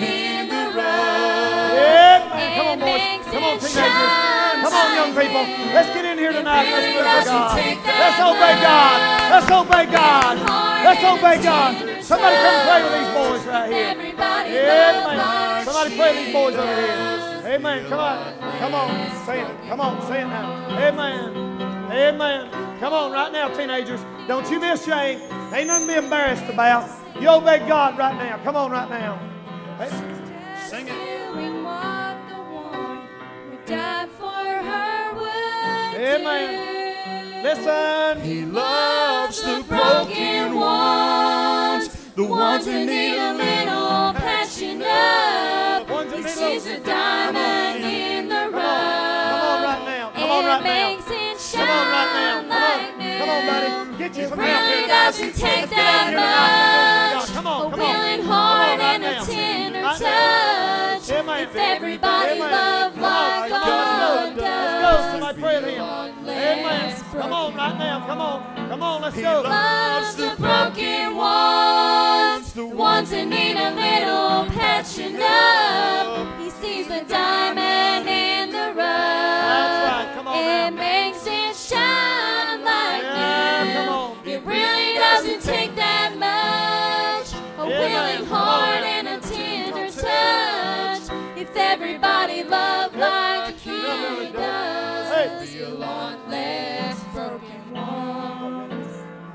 Yeah, man. Come on, boys. Come on, teenagers. Come on, young people. Let's get in here tonight. Let's live for God. Let's obey God. Let's obey God. Let's obey God. Somebody come pray with these boys right here. Yeah, man. Somebody pray with these boys over here. Amen. Come on. Come on. Say it. Come on. Say it now. Amen. Amen. Come on right now, teenagers. Don't you be ashamed. Ain't nothing to be embarrassed about. You obey God right now. Come on right now. Hey, sing it. Amen. Listen. He loves the broken ones, the ones that need a little patching up. He sees a diamond in the rough. Come on right now. Come on right now. Come on right now. Come on. Come on, buddy. Get you some help here. Really doesn't take that much. Come on, A come on. willing heart and a tender touch. If everybody loved like God Let's go. does. Somebody pray with him. Amen. Come on right now. Come on. Come on. Let's He go. loves the broken ones, the ones that need a little patching up. He sees the diamond in the rough. That's right. Come on and now. makes it shine like Yeah, new. come on. It really doesn't take that much. A Yeah, willing man. Come on heart now. and a tender touch. If everybody loved like he does, be a lot less broken ones.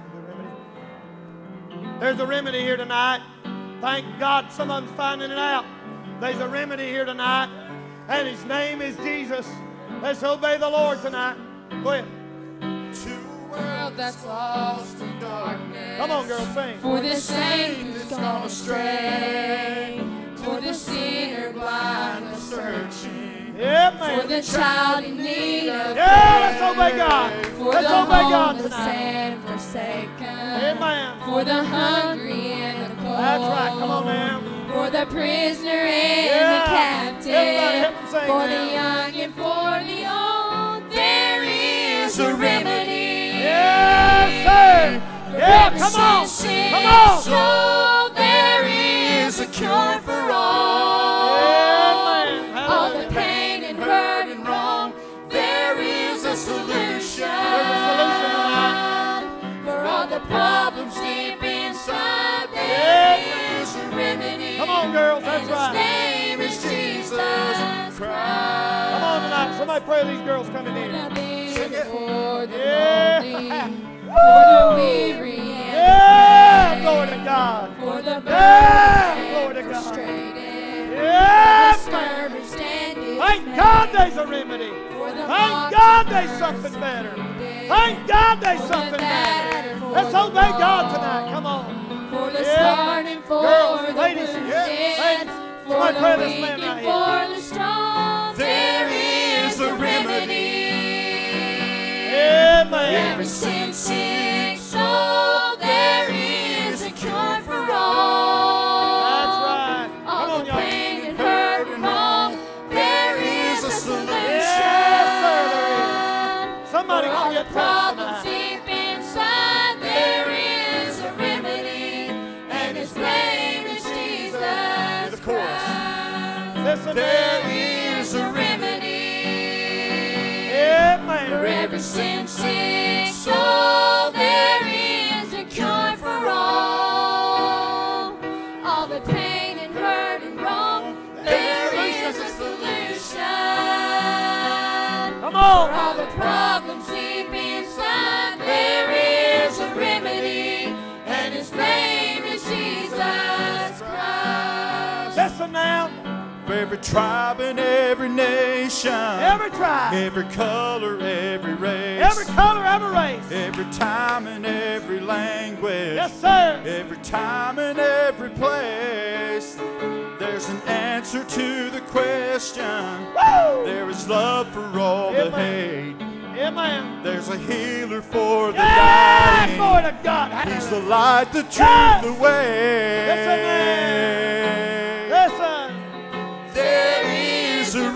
There's a remedy here tonight. Thank God some of them's finding it out. There's a remedy here tonight, and his name is Jesus. Let's obey the Lord tonight. Go ahead. To a world that's lost in darkness. Come on, girl, sing. For the saint who's gone astray. For the sinner blind and searching. Yeah, man. For the child in need of Yeah, let's obey God. For Let's the obey God homeless tonight. and forsaken. Amen. For the hungry and the cold. That's right. Come on now. For the prisoner and Yeah. the captive. Everybody help 'em sing For now. the young and for the old. There is a remedy. Yes, sir. Yeah, come on. Come on. So there is a cure for all. Amen. All the pain and hurt and wrong. There is a solution. There's a solution tonight. For all the problems deep inside. There Yeah. is a remedy. Come on, girls. That's And right. His name is Jesus Christ. Come on tonight. Somebody pray with these girls coming in. For the Yeah. lonely, for the weary, and Yeah. Glory to God. for the Yeah. burdened, Glory to God. frustrated, Yeah, for the man. discouraged and Thank dismayed, God there's a remedy. for the Thank mocked God and there's something better. persecuted, Thank God there's for the something better. battered, for Let's the obey God lost, tonight. Come on. for the Yeah. scarred and for Girls, the ladies, wounded, yeah, ladies. for Somebody the pray this weak man and right for here. the strong. There is a remedy. Amen. Every sin sick soul, there is a cure for all. That's right. Come All on, the y'all. pain and hurt and wrong, there is a solution. Yes, sir, there is. Somebody For all gonna the get touched problems tonight. deep inside, there is a remedy, and His name is Jesus Christ. Listen, There is a remedy. Amen. For every sin sick soul, there is a cure for all. every tribe and every nation, every tribe, every color, every race, every color, every race, every time and every language, yes, sir, every time and every place. There's an answer to the question. Woo! There is love for all Amen. the hate. Amen. There's a healer for the yeah, dying. glory to God. He's the light, the truth, yes. the way. Listen, man. Listen. There is a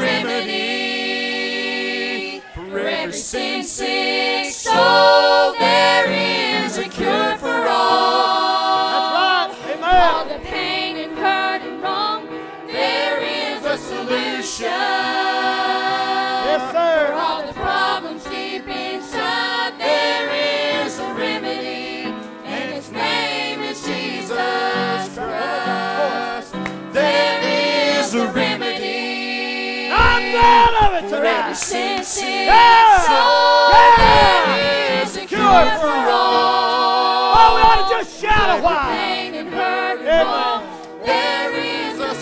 remedy for every sin sick soul. There is a cure for all. That's right. Amen. All the pain and hurt and wrong, there is a solution. Yes, sir. For all the problems deep inside, there is a remedy, and His name is Jesus Christ. There is a remedy. I'm glad of it For tonight. every sin sick Yeah. soul, Yeah. there is a cure for all. Oh, we ought to just shout a For while. pain and hurt and Amen. wrong, there is a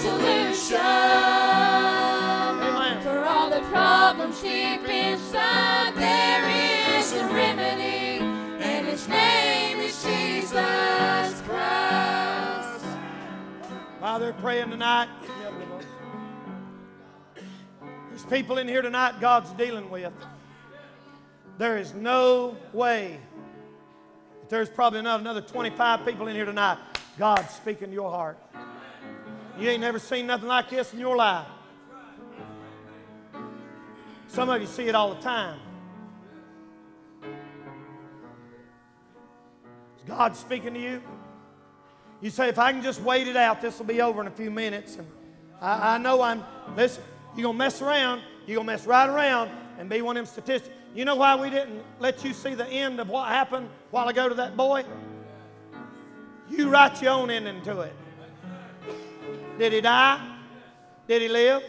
solution. Amen. For all the problems deep inside, there is a remedy, and His name is Jesus Christ. While they're praying tonight, there's people in here tonight God's dealing with. There is no way. There's probably not another twenty-five people in here tonight. God's speaking to your heart. You ain't never seen nothing like this in your life. Some of you see it all the time. Is God speaking to you? You say, if I can just wait it out, this will be over in a few minutes. And I, I know I'm, listen, you're going to mess around. You're going to mess right around and be one of them statistics. You know why we didn't let you see the end of what happened a while ago to that boy? You write your own ending to it. Did he die? Did he live?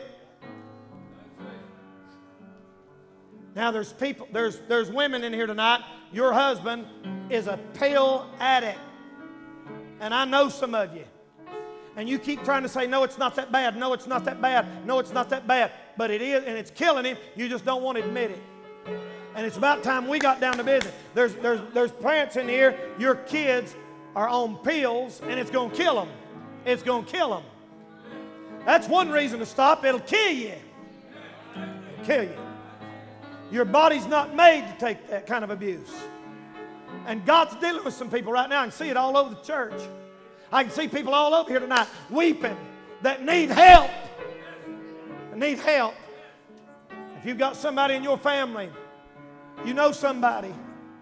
Now there's people, there's, there's women in here tonight. Your husband is a pill addict. And I know some of you. And you keep trying to say, no, it's not that bad. No, it's not that bad. No, it's not that bad. But it is, and it's killing him. You just don't want to admit it. And it's about time we got down to business. There's, there's, there's parents in here, your kids are on pills, and it's going to kill them. It's going to kill them. That's one reason to stop. It'll kill you. It'll kill you. Your body's not made to take that kind of abuse. And God's dealing with some people right now. I can see it all over the church. I can see people all over here tonight weeping that need help. Need help. If you've got somebody in your family, you know somebody,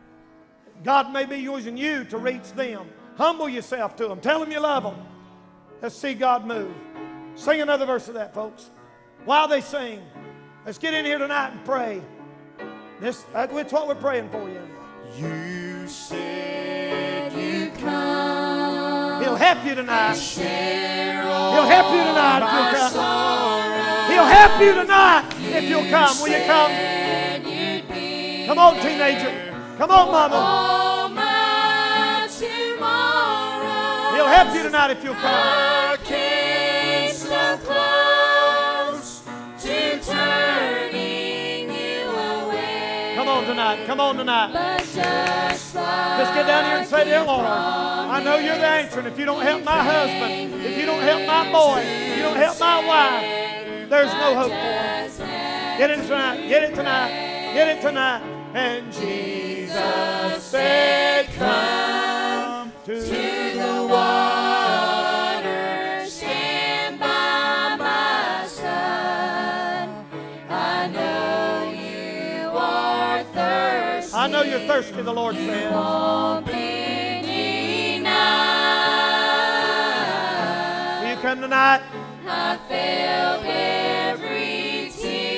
God may be using you to reach them. Humble yourself to them. Tell them you love them. Let's see God move. Sing another verse of that, folks. While they sing, let's get in here tonight and pray. This, that's what we're praying for you. You said you'd come. He'll help you tonight. Share He'll help you tonight if you'll come. sorrow. He'll help you tonight if you'll come. Will you come? Come on, teenager. Come on, mama. All my tomorrow. He'll help you tonight if you'll come. I came so close to turning you away. Come on tonight. Come on tonight. But just like Just get down here and say, dear Lord, I know you're the answer. And if you don't help my husband, if you don't help my boy, if you don't help my wife, there's no hope for him. Get it tonight. Get it tonight. Get it tonight. And Jesus said, come to the water, stand by my side. I know you are thirsty. I know you're thirsty, the Lord says. Won't be denied. Will you come tonight? I felt every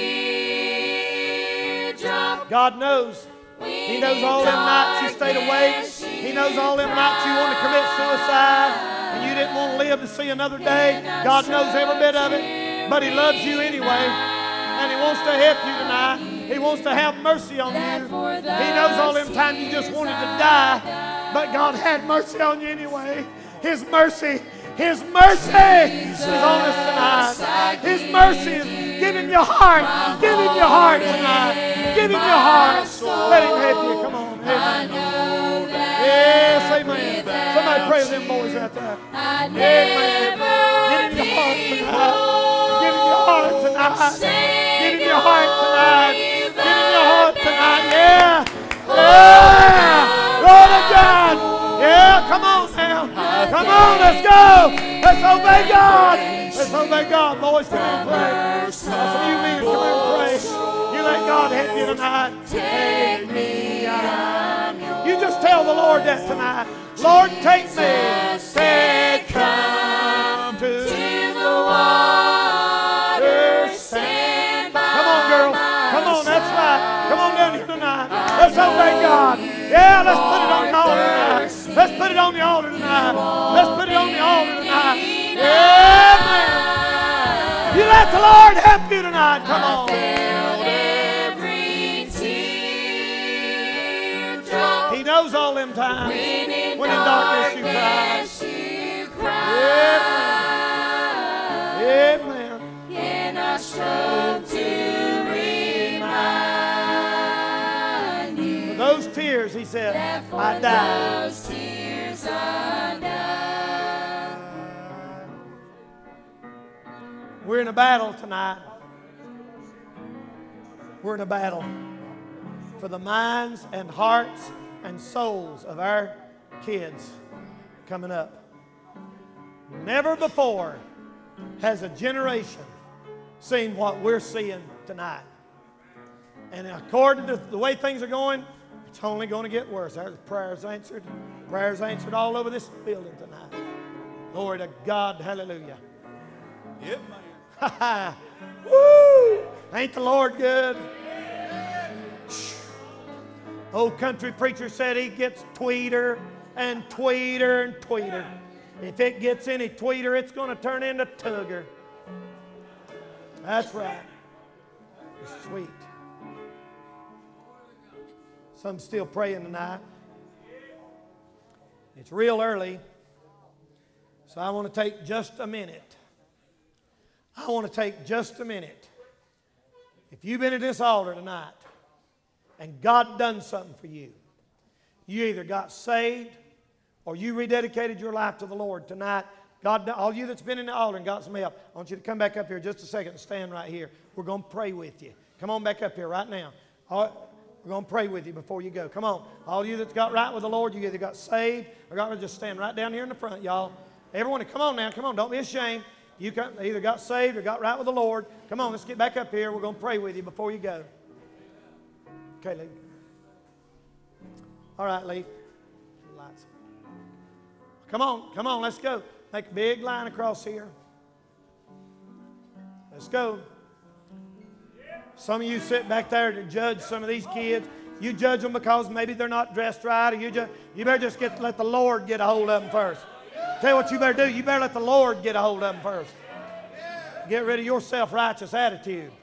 teardrop. God knows. He knows all them nights you stayed awake. He knows all them nights you wanted to commit suicide and you didn't want to live to see another day. God knows every bit of it, but He loves you anyway, and He wants to help you tonight. He wants to have mercy on you. He knows all them times you just wanted to die, but God had mercy on you anyway. His mercy, His mercy is on us tonight. His mercy is give Him your heart. Give Him your heart tonight. Give Him your heart. Let Him help you. Come on. Amen. Yes, amen. Somebody pray with them boys right there. Amen. Give Him your heart tonight. Give Him your heart tonight. Give Him your heart tonight. Give Him your heart tonight. Yeah. Yeah. Glory to God. Yeah, come on now. Come on, let's go. Let's obey God. Let's obey God. Boys, come and pray. Some of you men, come and pray. You let God help you tonight. Take me out. You just tell the Lord that tonight. Lord, take me. Say, come to the water. Stand by. Come on, girl. Come on, that's right. Come on down here tonight. Let's obey God. Yeah, let's put it on the altar tonight. Let's put it on the altar tonight. Let's put it on the altar tonight. Yeah, man. You let the Lord help you tonight. Come on. He knows all them times when in darkness you cry. Yeah, man. And I strove to remind you. For those tears, he said, I died. Those tears I died. We're in a battle tonight. We're in a battle for the minds and hearts and souls of our kids coming up. Never before has a generation seen what we're seeing tonight. And according to the way things are going, it's only going to get worse. There's prayers answered. Prayers answered all over this building tonight. Glory to God. Hallelujah. Yep, man. Woo! Ain't the Lord good? Old country preacher said he gets tweeter and tweeter and tweeter. If it gets any tweeter, it's going to turn into tugger. That's right. It's sweet. Some still praying tonight. It's real early, so I want to take just a minute. I want to take just a minute. If you've been at this altar tonight and God done something for you, you either got saved or you rededicated your life to the Lord tonight. God, all you that's been in the altar and got some help, I want you to come back up here just a second and stand right here. We're going to pray with you. Come on back up here right now. All, we're going to pray with you before you go. Come on. All you that's got right with the Lord, you either got saved or got to just stand right down here in the front, y'all. Everyone, come on now. Come on. Don't be ashamed. You either got saved or got right with the Lord. Come on, let's get back up here. We're going to pray with you before you go. Okay, Lee. All right, Lee. Lights. Come on, come on, let's go. Make a big line across here. Let's go. Some of you sit back there to judge some of these kids. You judge them because maybe they're not dressed right, or you just you better just get let the Lord get a hold of them first. Tell you what you better do. You better let the Lord get a hold of them first. Get rid of your self-righteous attitude.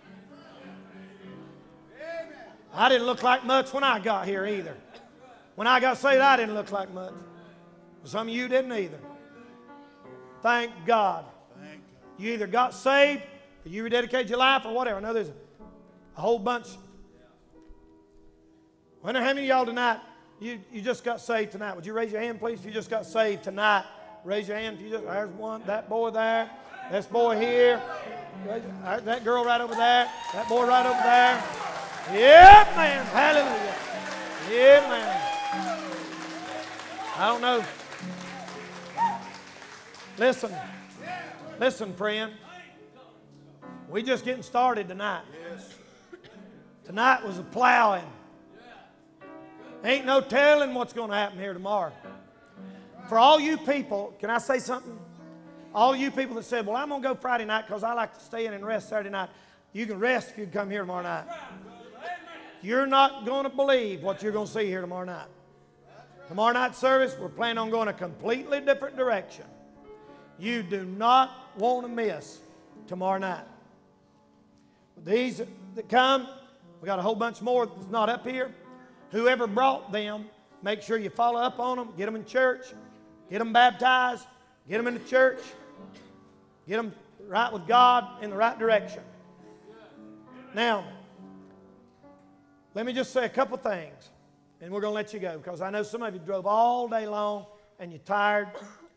I didn't look like much when I got here either. When I got saved, I didn't look like much. Some of you didn't either. Thank God. You either got saved, or you rededicated your life, or whatever. I know there's a whole bunch. I wonder how many of y'all tonight, you, you just got saved tonight. Would you raise your hand, please, if you just got saved tonight? Raise your hand if you just, there's one, that boy there, this boy here, that girl right over there, that boy right over there. Yep, man. Hallelujah. Yeah, man. I don't know. Listen. Listen, friend. We just getting started tonight. Tonight was a plowing. Ain't no telling what's going to happen here tomorrow. For all you people, can I say something? All you people that said, well, I'm going to go Friday night because I like to stay in and rest Saturday night. You can rest if you come here tomorrow night. You're not going to believe what you're going to see here tomorrow night. Tomorrow night service, we're planning on going a completely different direction. You do not want to miss tomorrow night. These that come, we got a whole bunch more that's not up here. Whoever brought them, make sure you follow up on them, get them in church, get them baptized, Get them into church. Get them right with God in the right direction. Now, let me just say a couple things, and we're going to let you go because I know some of you drove all day long and you're tired.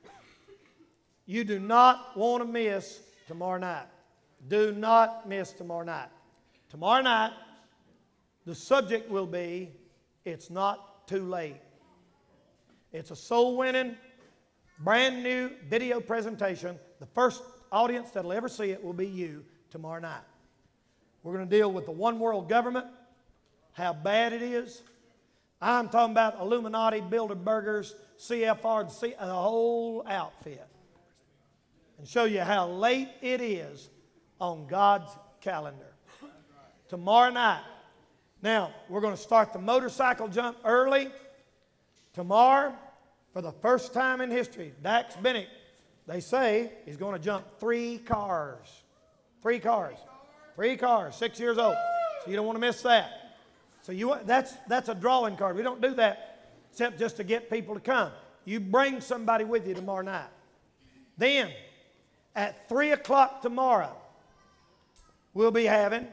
You do not want to miss tomorrow night. Do not miss tomorrow night. Tomorrow night, the subject will be, it's not too late. It's a soul-winning, brand new video presentation. The first audience that'll ever see it will be you tomorrow night. We're going to deal with the one world government, how bad it is. I'm talking about Illuminati, Bilderbergers, C F R, and C, the whole outfit. And show you how late it is on God's calendar. Tomorrow night. Now, we're going to start the motorcycle jump early. Tomorrow, for the first time in history, Dax Bennett, they say, is going to jump three cars. Three cars. Three cars, six years old. So you don't want to miss that. So you that's that's a drawing card. We don't do that except just to get people to come. You bring somebody with you tomorrow night. Then, at three o'clock tomorrow, we'll be having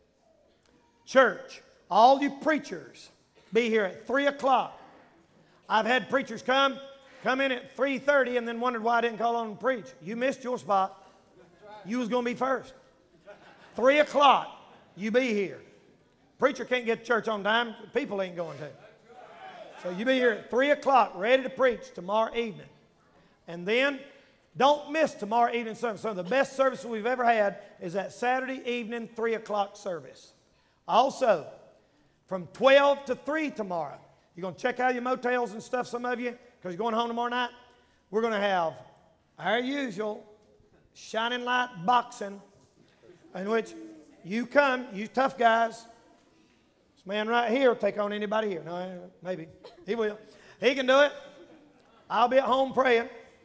church. All you preachers be here at three o'clock. I've had preachers come, come in at three thirty and then wondered why I didn't call on and preach. You missed your spot. You was going to be first. three o'clock, you be here. Preacher can't get to church on time. People ain't going to. So you be here at three o'clock, ready to preach tomorrow evening. And then, don't miss tomorrow evening service. Some of the best services we've ever had is that Saturday evening, three o'clock service. Also, from twelve to three tomorrow, you're going to check out your motels and stuff, some of you, because you're going home tomorrow night. We're going to have our usual shining light boxing, in which you come, you tough guys. This man right here will take on anybody here. No, maybe. He will. He can do it. I'll be at home praying.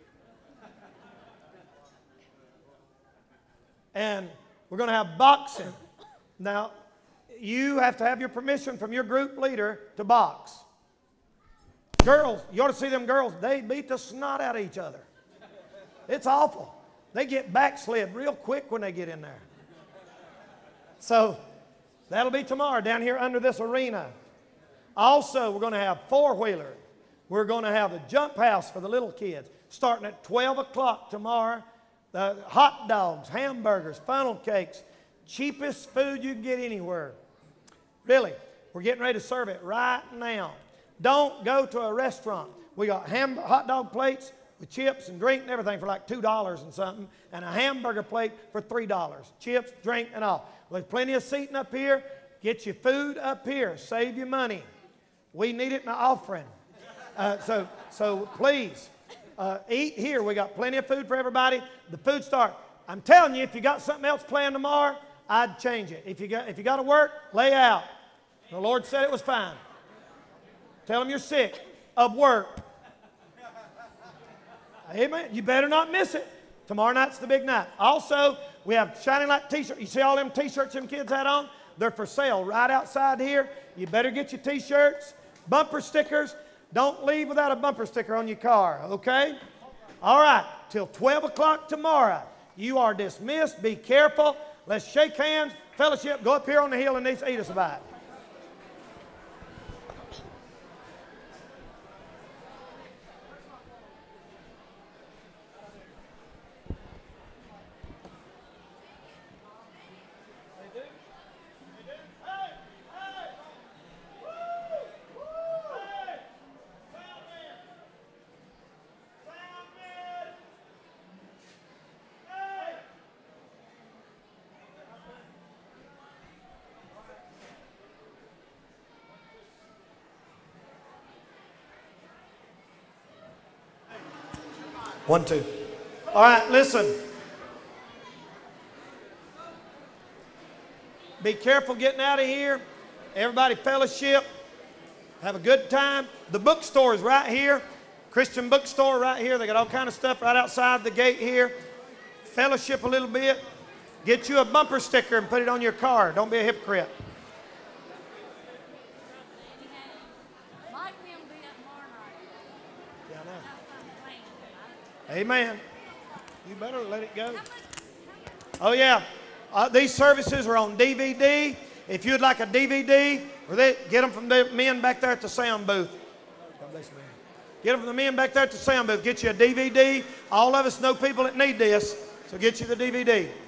And we're going to have boxing. Now, you have to have your permission from your group leader to box. Girls, you ought to see them girls. They beat the snot out of each other. It's awful. They get backslid real quick when they get in there. So, that'll be tomorrow down here under this arena. Also, we're going to have four-wheeler. We're going to have the jump house for the little kids starting at twelve o'clock tomorrow. The hot dogs, hamburgers, funnel cakes, cheapest food you can get anywhere. Really, we're getting ready to serve it right now. Don't go to a restaurant. We got ham hot dog plates with chips and drink and everything for like two dollars and something, and a hamburger plate for three dollars. Chips, drink, and all. There's plenty of seating up here. Get your food up here. Save your money. We need it in the offering. Uh, so, so please, uh, eat here. We got plenty of food for everybody. The food start. I'm telling you, if you got something else planned tomorrow, I'd change it. If you got, if you got to work, lay out. The Lord said it was fine. Tell them you're sick of work. Amen. You better not miss it. Tomorrow night's the big night. Also, we have Shining Light t-shirts. You see all them t-shirts them kids had on? They're for sale right outside here. You better get your t-shirts, bumper stickers. Don't leave without a bumper sticker on your car, okay? All right, till twelve o'clock tomorrow. You are dismissed. Be careful. Let's shake hands, fellowship, go up here on the hill and eat us a bite. One, two. All right, listen. Be careful getting out of here. Everybody fellowship. Have a good time. The bookstore is right here. Christian bookstore right here. They got all kind of stuff right outside the gate here. Fellowship a little bit. Get you a bumper sticker and put it on your car. Don't be a hypocrite. Amen. You better let it go. Oh, yeah. Uh, these services are on D V D. If you'd like a D V D, or they, get them from the men back there at the sound booth. Get them from the men back there at the sound booth. Get you a D V D. All of us know people that need this, so get you the D V D.